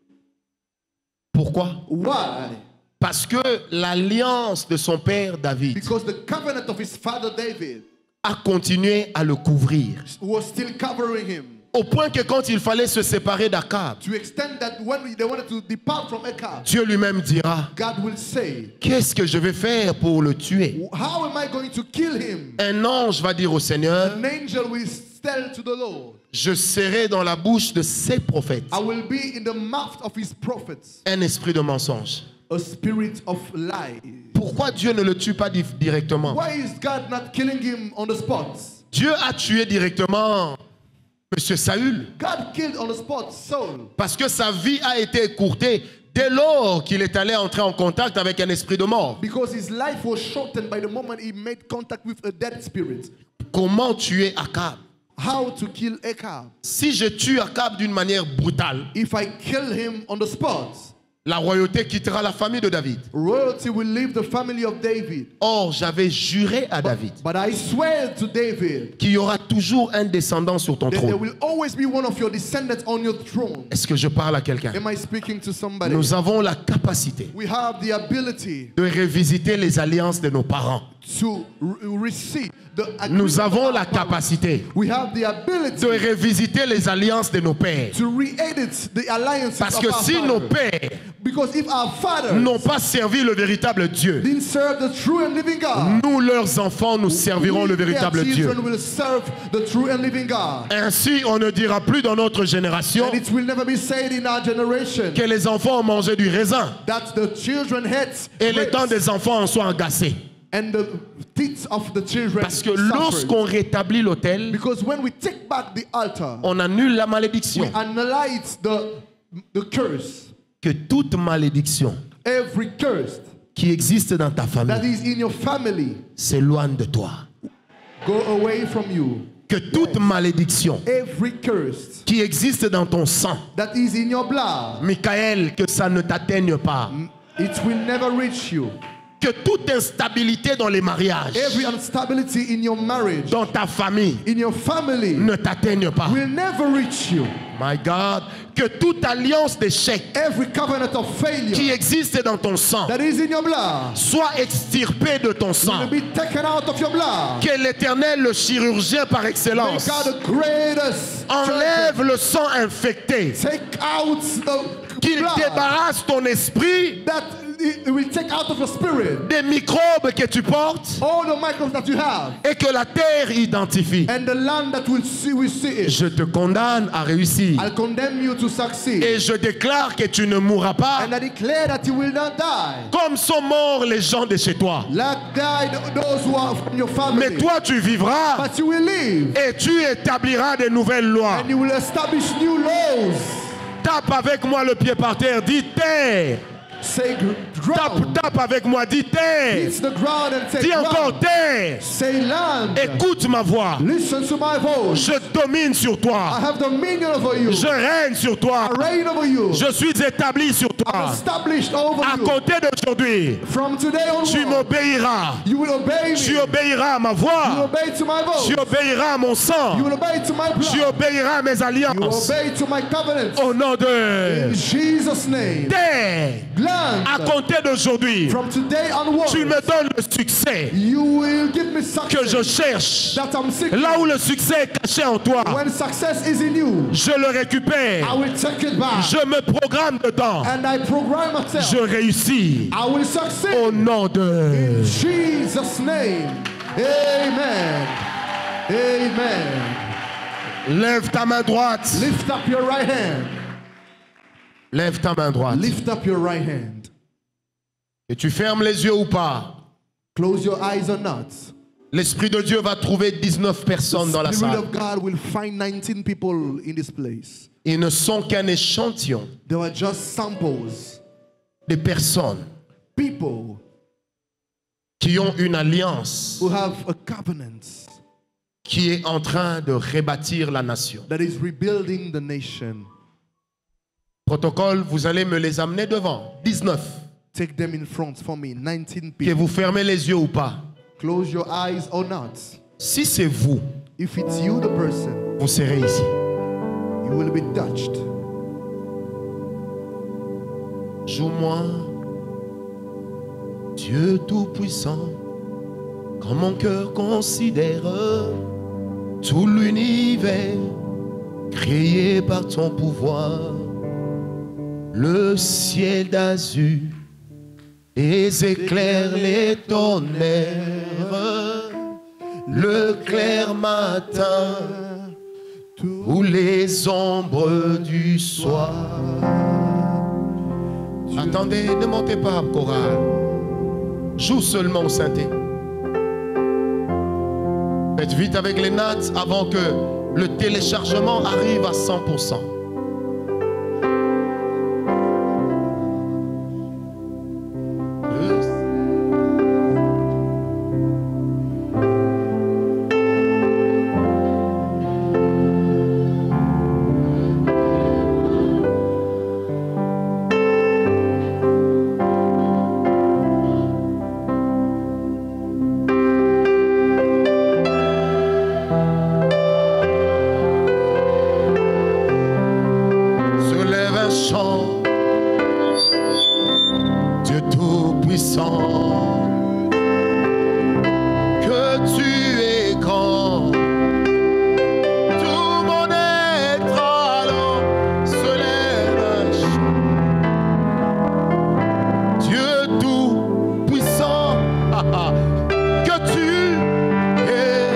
Pourquoi? Why? Parce que l'alliance de son père David Because the covenant of his father David a continué à le couvrir. was still covering him. Au point que quand il fallait se séparer d'Akab, To extend that when they wanted to depart from Ahab, Dieu lui-même dira, God will say, qu'est-ce que je vais faire pour le tuer? how am I going to kill him? Un ange va dire au Seigneur, An angel will tell to the Lord, je serai dans la bouche de ses prophètes I will be in the mouth of his prophets, un esprit de mensonge. a spirit of lie. Pourquoi Dieu ne le tue pas directement? Why is God not killing him on the spot? Dieu a tué directement Monsieur Saül God killed on the spot Saul parce que sa vie a été écourtée dès lors qu'il est allé entrer en contact avec un esprit de mort. because his life was shortened by the moment he made contact with a dead spirit. Comment tuer Akab? How to kill Ahab? Si je tue Akab d'une manière brutale, If I kill him on the spot, la royauté quittera la famille de David. royalty will leave the family of David. Or, j'avais juré à David But I swear to David qu'il y aura toujours un descendant sur ton that there trône. will always be one of your descendants on your throne. Est-ce que je parle à quelqu'un? Am I speaking to somebody? Nous avons la capacité We have the ability de revisiter les alliances de nos parents. to receive the agreement Nous avons of la our parents. capacité We have the ability de revisiter les alliances de nos pères. to re-edit the alliances Parce of que our si father. nos pères Because if our fathers n'ont pas servi le véritable Dieu, didn't serve the true and living God, nous, leurs enfants, nous servirons le we, their véritable Dieu. children will serve the true and living God. Ainsi, on ne dira plus dans notre génération And it will never be said in our generation que les enfants ont mangé du raisin that the children had et les grapes dents des enfants en sont agacées. and the teeth of the children Parce que suffered. lorsqu'on rétablit l'autel, Because when we take back the altar, on annule la we malédiction. annihilate the curse. Que toute malédiction Every curse qui existe dans ta that famille is in your family, s'éloigne de toi. go away from you. Que toute malédiction Every curse qui existe dans ton sang, that is in your blood, Michael, que ça ne t'atteigne pas. it will never reach you. Que toute instabilité dans les mariages, Every instability in your marriage, dans ta famille, in your family, ne t'atteigne pas. will never reach you. My God, que toute alliance d'échec Every covenant of qui failure existe dans ton sang that is in your blood soit extirpée de ton will sang. be taken out of your blood. Que l'Éternel, le chirurgien par May excellence, God, the greatest, enlève le sang infecté, take out the qu'il blood débarrasse ton esprit that it will take out of your spirit des microbes que tu portes all the microbes that you have et que la terre identifie. and the land that will see it. Je te condamne à réussir I'll condemn you to succeed. et je déclare que tu ne mourras pas And I declare that you will not die. comme sont morts les gens de chez toi. Like died those who are from your family. Mais toi tu vivras But you will live. et tu établiras de nouvelles lois. And you will establish new laws. Tape avec moi le pied par terre, dis terre. Say ground. Tape avec moi, dis terre. Hit the ground and say Dis encore ground. terre. Say land. Écoute ma voix. Listen to my voice. Je domine sur I toi. have dominion over you. Je règne sur toi. I reign over you. Je suis établi sur I'm toi. established over À you. côté d'aujourd'hui, From today tu onward, m'obéiras. you will obey me. Tu obéiras à ma You voix. obey to my voice. Tu obéiras à mon You sang. will obey to my Tu blood. obéiras à mes You alliances. obey to my covenant. Au nom de In Jesus' name. terre. Land. À compter d'aujourd'hui, From today onward, tu me donnes le succès you will give me que je success cherche. that I'm seeking. Là où le succès est caché en toi, When success is in you, je le récupère. I will take it back. Je me programme dedans. And I program myself. Je réussis. I will succeed. Au nom de... Jesus' name. Amen. Amen. Lève ta main droite. Lift up your right hand. Lève ta main droite. Lift up your right hand. Et tu fermes les yeux ou pas. Close your eyes or not. L'Esprit de Dieu va trouver 19 personnes dans la The Spirit salle. of God will find 19 people in this place. Ils ne sont qu'un échantillon They were just samples. de personnes People qui ont une alliance who have a covenant qui est en train de rebâtir la nation. that is rebuilding the nation. Protocole, vous allez me les amener devant. 19. Take them in front for me. 19 Que people. vous fermez les yeux ou pas. Close your eyes or not. Si c'est vous, If it's you, the person, vous serez ici. you will be touched. Joue-moi, Dieu Tout-Puissant, quand mon cœur considère tout l'univers créé par ton pouvoir, le ciel d'azur, les éclairs, les tonnerres, le clair matin, ou les ombres du soir. Attendez, ne montez pas, chorale. Joue seulement au synthé. Faites vite avec les notes avant que le téléchargement arrive à 100%. Dieu Tout-Puissant, que tu es grand, tout mon être alors se lève un chant. Dieu Tout-Puissant, que tu es.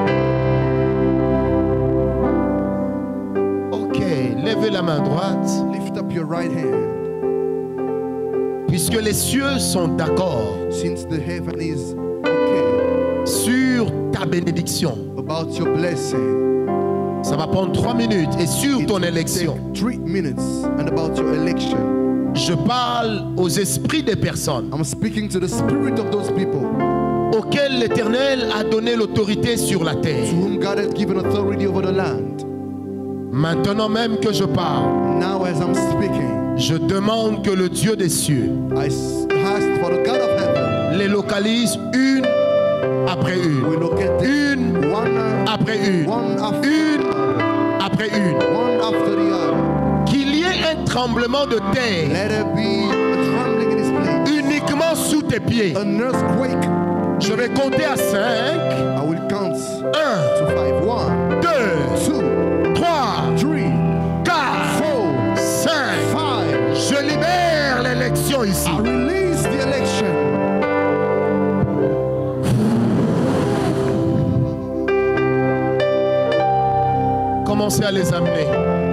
Ok, levez la main droite. Lift up your right hand. Puisque les cieux sont d'accord Since the heaven is okay sur ta bénédiction, about your blessing, ça va prendre 3 minutes et sur it ton will élection. take 3 minutes. And about your election, Je parle aux esprits des personnes I'm speaking to the spirit of those people auxquelles l'Éternel a donné l'autorité sur la to terre. whom God has given authority over the land. Maintenant même que je parle, Now as I'm speaking, je demande que le Dieu des cieux I ask for the God of heaven. les localise une après We une, locate them une one après une, after une après une. one after the other. Qu'il y ait un tremblement de terre Let there be a trembling in this place, uniquement sous tes pieds. an earthquake. Je vais compter à 5. I will count 1, to 5. 1, 2, 2, 3, 3, 4, 4, 5. 5. Je libère l'élection ici. I release the election. Commencez à les amener.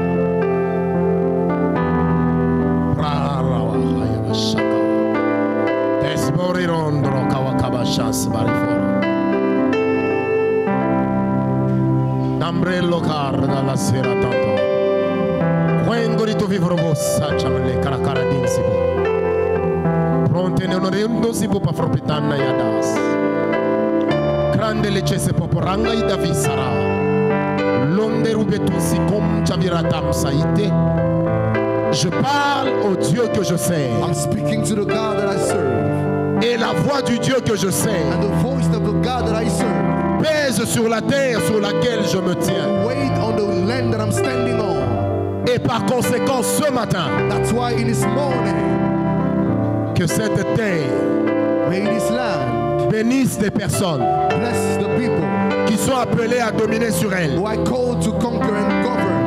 Nambrello carda la sera tanto. Quengorito vivro vossa chamle caracara dinsibo. Pronte ne onorendo si può profitana yadas. Grande lecese poporanga ida visara. L'onde rubetusi com chaviratam saite. Je parle au Dieu que je sers. I'm speaking to the God that I serve. Et la voix du Dieu que je sers And the voice of the God that I serve pèse sur la terre sur laquelle je me tiens. wait on the land that I'm standing on. Et par conséquent, ce matin, That's why in this morning, que cette terre may this land bénisse des personnes bless the people qui sont appelées à dominer sur elle. who I called to conquer and govern.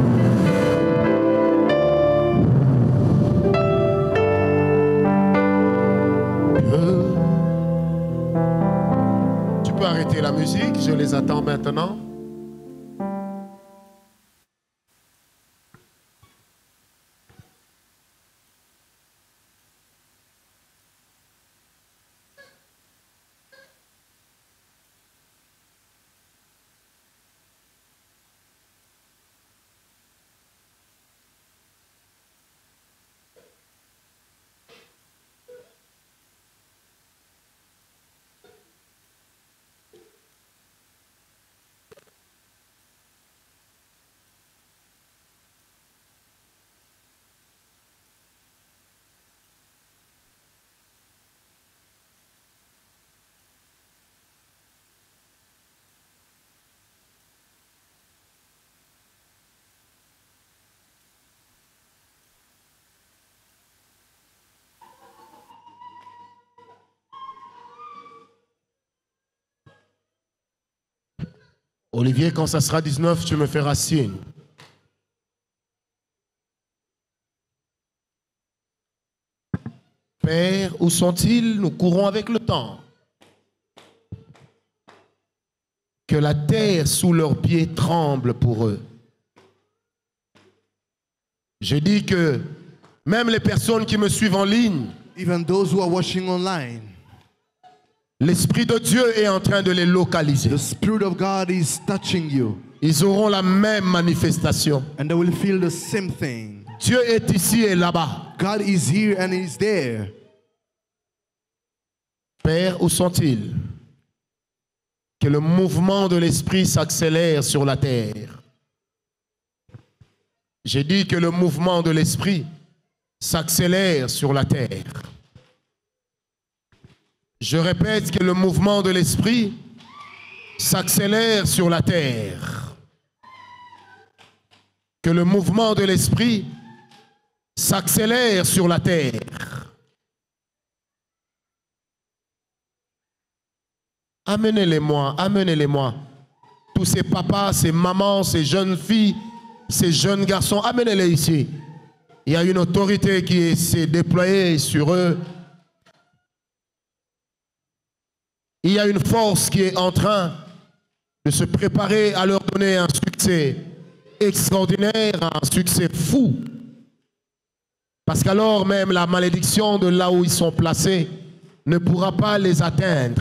Tu peux arrêter la musique, je les attends maintenant. Olivier, quand ça sera 19, tu me feras signe. Père, où sont-ils? Nous courons avec le temps. Que la terre sous leurs pieds tremble pour eux. Je dis que même les personnes qui me suivent en ligne, even those who are watching online, l'Esprit de Dieu est en train de les localiser. the Spirit of God is touching you. Ils auront la même manifestation. And they will feel the same thing. Dieu est ici et là-bas. God is here and He's there. Père, où sont-ils? Que le mouvement de l'Esprit s'accélère sur la terre. J'ai dit que le mouvement de l'Esprit s'accélère sur la terre. Je répète que le mouvement de l'Esprit s'accélère sur la terre. Que le mouvement de l'Esprit s'accélère sur la terre. Amenez-les-moi, amenez-les-moi. Tous ces papas, ces mamans, ces jeunes filles, ces jeunes garçons, amenez-les ici. Il y a une autorité qui s'est déployée sur eux. Il y a une force qui est en train de se préparer à leur donner un succès extraordinaire, un succès fou. Parce qu'alors même la malédiction de là où ils sont placés ne pourra pas les atteindre.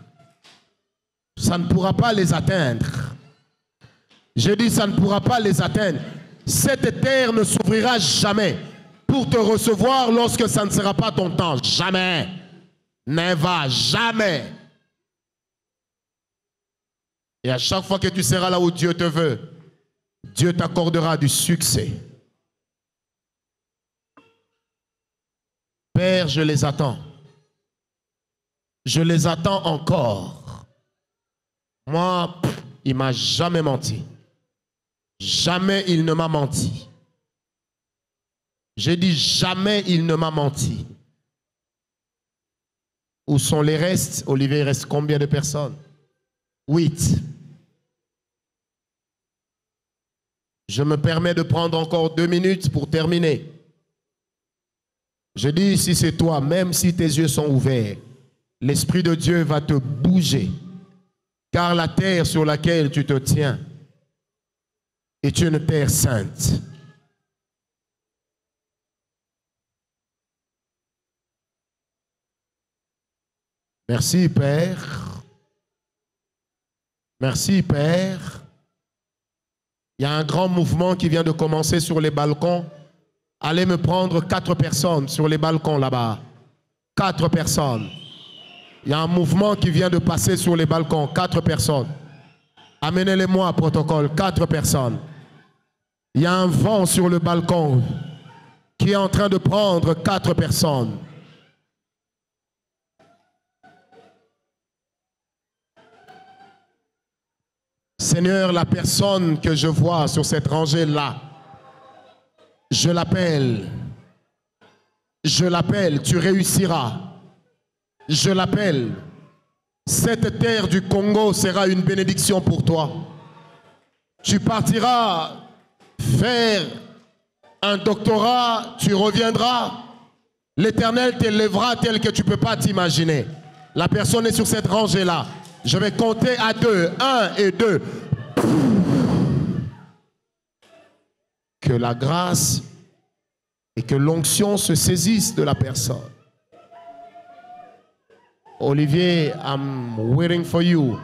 Ça ne pourra pas les atteindre. Je dis ça ne pourra pas les atteindre. Cette terre ne s'ouvrira jamais pour te recevoir lorsque ça ne sera pas ton temps. Jamais. Never, jamais. Et à chaque fois que tu seras là où Dieu te veut, Dieu t'accordera du succès. Père, je les attends. Je les attends encore. Moi, il ne m'a jamais menti. Jamais il ne m'a menti. J'ai dit jamais il ne m'a menti. Où sont les restes? Olivier, il reste combien de personnes? 8. Je me permets de prendre encore 2 minutes pour terminer. Je dis, si c'est toi, même si tes yeux sont ouverts, l'Esprit de Dieu va te bouger. Car la terre sur laquelle tu te tiens est une terre sainte. Merci, Père. Merci, Père. Il y a un grand mouvement qui vient de commencer sur les balcons. Allez me prendre 4 personnes sur les balcons là-bas. 4 personnes. Il y a un mouvement qui vient de passer sur les balcons. 4 personnes. Amenez-les-moi, protocole. 4 personnes. Il y a un vent sur le balcon qui est en train de prendre 4 personnes. Seigneur, la personne que je vois sur cette rangée-là, je l'appelle. Je l'appelle, tu réussiras. Je l'appelle. Cette terre du Congo sera une bénédiction pour toi. Tu partiras faire un doctorat, tu reviendras. L'Éternel t'élèvera tel que tu ne peux pas t'imaginer. La personne est sur cette rangée-là. Je vais compter à 2. 1 et 2. Que la grâce et que l'onction se saisissent de la personne. Olivier, I'm waiting for you.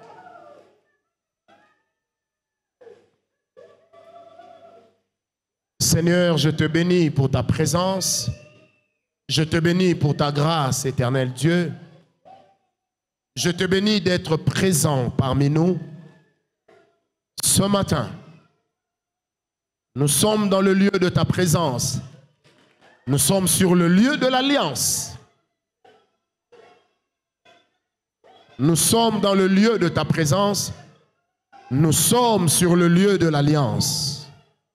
Seigneur, je te bénis pour ta présence. Je te bénis pour ta grâce, éternel Dieu. Je te bénis d'être présent parmi nous. Ce matin, nous sommes dans le lieu de ta présence. Nous sommes sur le lieu de l'alliance. Nous sommes dans le lieu de ta présence. Nous sommes sur le lieu de l'alliance.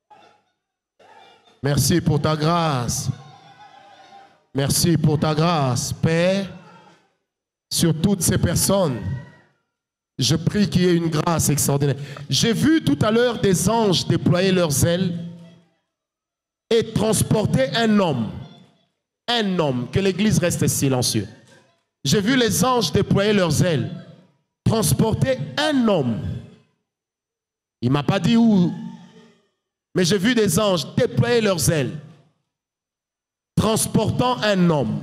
Merci pour ta grâce. Merci pour ta grâce, Père, sur toutes ces personnes Je prie qu'il y ait une grâce extraordinaire. J'ai vu tout à l'heure des anges déployer leurs ailes et transporter un homme. Un homme, que l'église reste silencieuse. J'ai vu les anges déployer leurs ailes, transporter un homme. Il ne m'a pas dit où, mais j'ai vu des anges déployer leurs ailes, transportant un homme.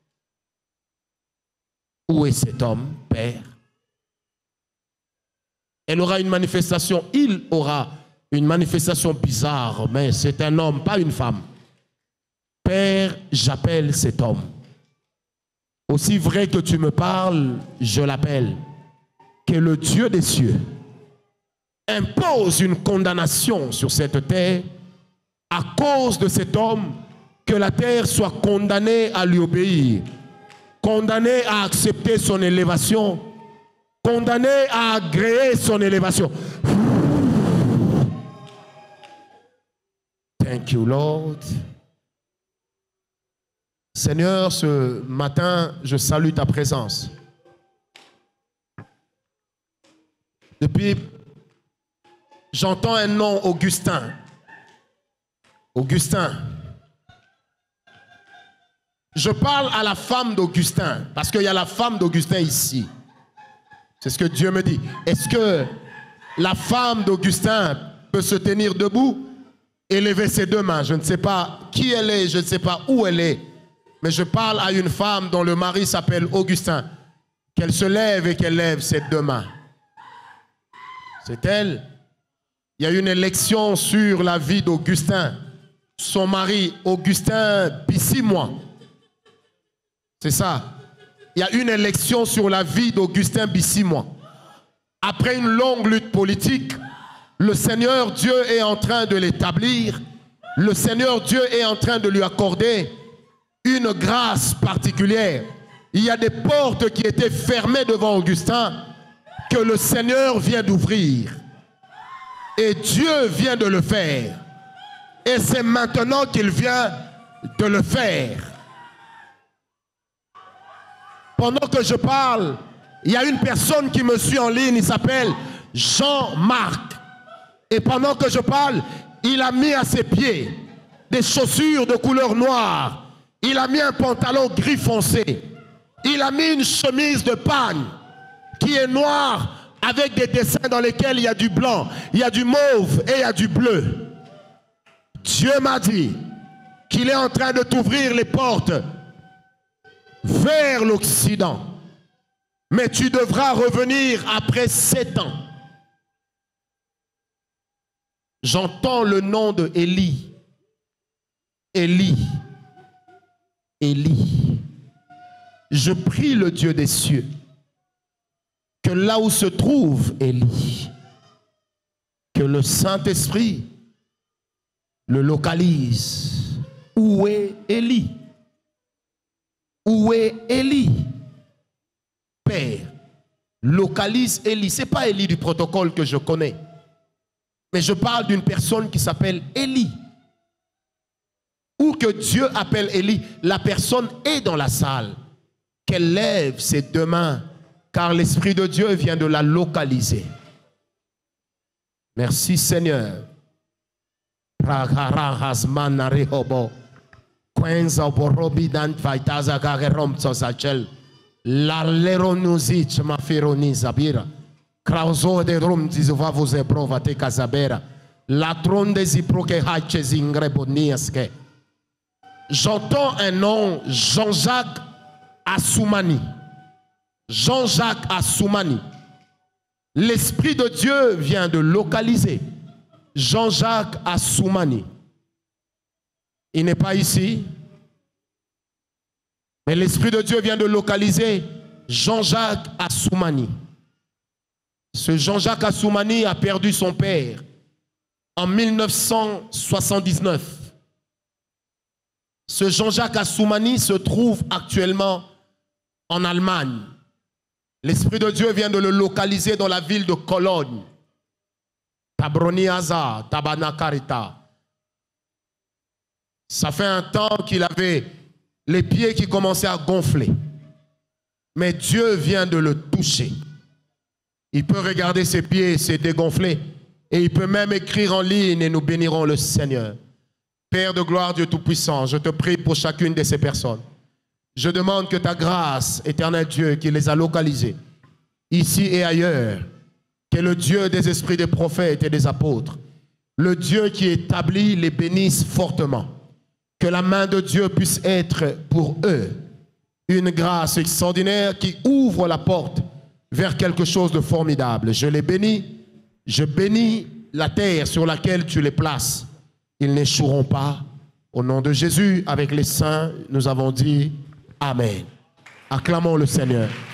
Où est cet homme, Père? Elle aura une manifestation, il aura une manifestation bizarre, mais c'est un homme, pas une femme. Père, j'appelle cet homme. Aussi vrai que tu me parles, je l'appelle. Que le Dieu des cieux impose une condamnation sur cette terre à cause de cet homme, que la terre soit condamnée à lui obéir, condamnée à accepter son élévation, condamnée à agréer son élévation. Thank you, Lord. Seigneur, ce matin, je salue ta présence. Depuis, j'entends un nom, Augustin. Augustin. Je parle à la femme d'Augustin, parce qu'il y a la femme d'Augustin ici. C'est ce que Dieu me dit. Est-ce que la femme d'Augustin peut se tenir debout et lever ses deux mains? Je ne sais pas qui elle est, je ne sais pas où elle est, mais je parle à une femme dont le mari s'appelle Augustin. Qu'elle se lève et qu'elle lève ses deux mains. C'est elle. Il y a une élection sur la vie d'Augustin. Son mari, Augustin Bissimois. C'est ça. Il y a une élection sur la vie d'Augustin Bissimois. Après une longue lutte politique, le Seigneur Dieu est en train de l'établir. Le Seigneur Dieu est en train de lui accorder une grâce particulière. Il y a des portes qui étaient fermées devant Augustin que le Seigneur vient d'ouvrir. Et Dieu vient de le faire. Et c'est maintenant qu'il vient de le faire. Pendant que je parle, il y a une personne qui me suit en ligne, il s'appelle Jean-Marc. Et pendant que je parle, il a mis à ses pieds des chaussures de couleur noire. Il a mis un pantalon gris foncé. Il a mis une chemise de pagne qui est noire avec des dessins dans lesquels il y a du blanc, il y a du mauve et il y a du bleu. Dieu m'a dit qu'il est en train de t'ouvrir les portes vers l'Occident. Mais tu devras revenir après 7 ans. J'entends le nom de Élie. Élie. Élie. Je prie le Dieu des cieux que là où se trouve Élie, que le Saint-Esprit le localise. Où est Élie? Où est Élie? Père, localise Élie. Ce n'est pas Élie du protocole que je connais, mais je parle d'une personne qui s'appelle Élie. Ou que Dieu appelle Élie, la personne est dans la salle. Qu'elle lève ses deux mains, car l'Esprit de Dieu vient de la localiser. Merci Seigneur. J'entends un nom, Jean-Jacques Assoumani. Jean-Jacques Assoumani. L'Esprit de Dieu vient de localiser Jean-Jacques Assoumani. Il n'est pas ici, mais l'Esprit de Dieu vient de localiser Jean-Jacques Assoumani. Ce Jean-Jacques Assoumani a perdu son père en 1979. Ce Jean-Jacques Assoumani se trouve actuellement en Allemagne. L'Esprit de Dieu vient de le localiser dans la ville de Cologne. Tabroniaza, Tabanakarita. Ça fait un temps qu'il avait les pieds qui commençaient à gonfler. Mais Dieu vient de le toucher. Il peut regarder ses pieds, se dégonfler. Et il peut même écrire en ligne et nous bénirons le Seigneur. Père de gloire, Dieu Tout-Puissant, je te prie pour chacune de ces personnes. Je demande que ta grâce, éternel Dieu, qui les a localisées, ici et ailleurs, que le Dieu des esprits des prophètes et des apôtres, le Dieu qui établit, les bénisse fortement. Que la main de Dieu puisse être pour eux une grâce extraordinaire qui ouvre la porte vers quelque chose de formidable. Je les bénis, je bénis la terre sur laquelle tu les places. Ils n'échoueront pas. Au nom de Jésus, avec les saints, nous avons dit Amen. Acclamons le Seigneur.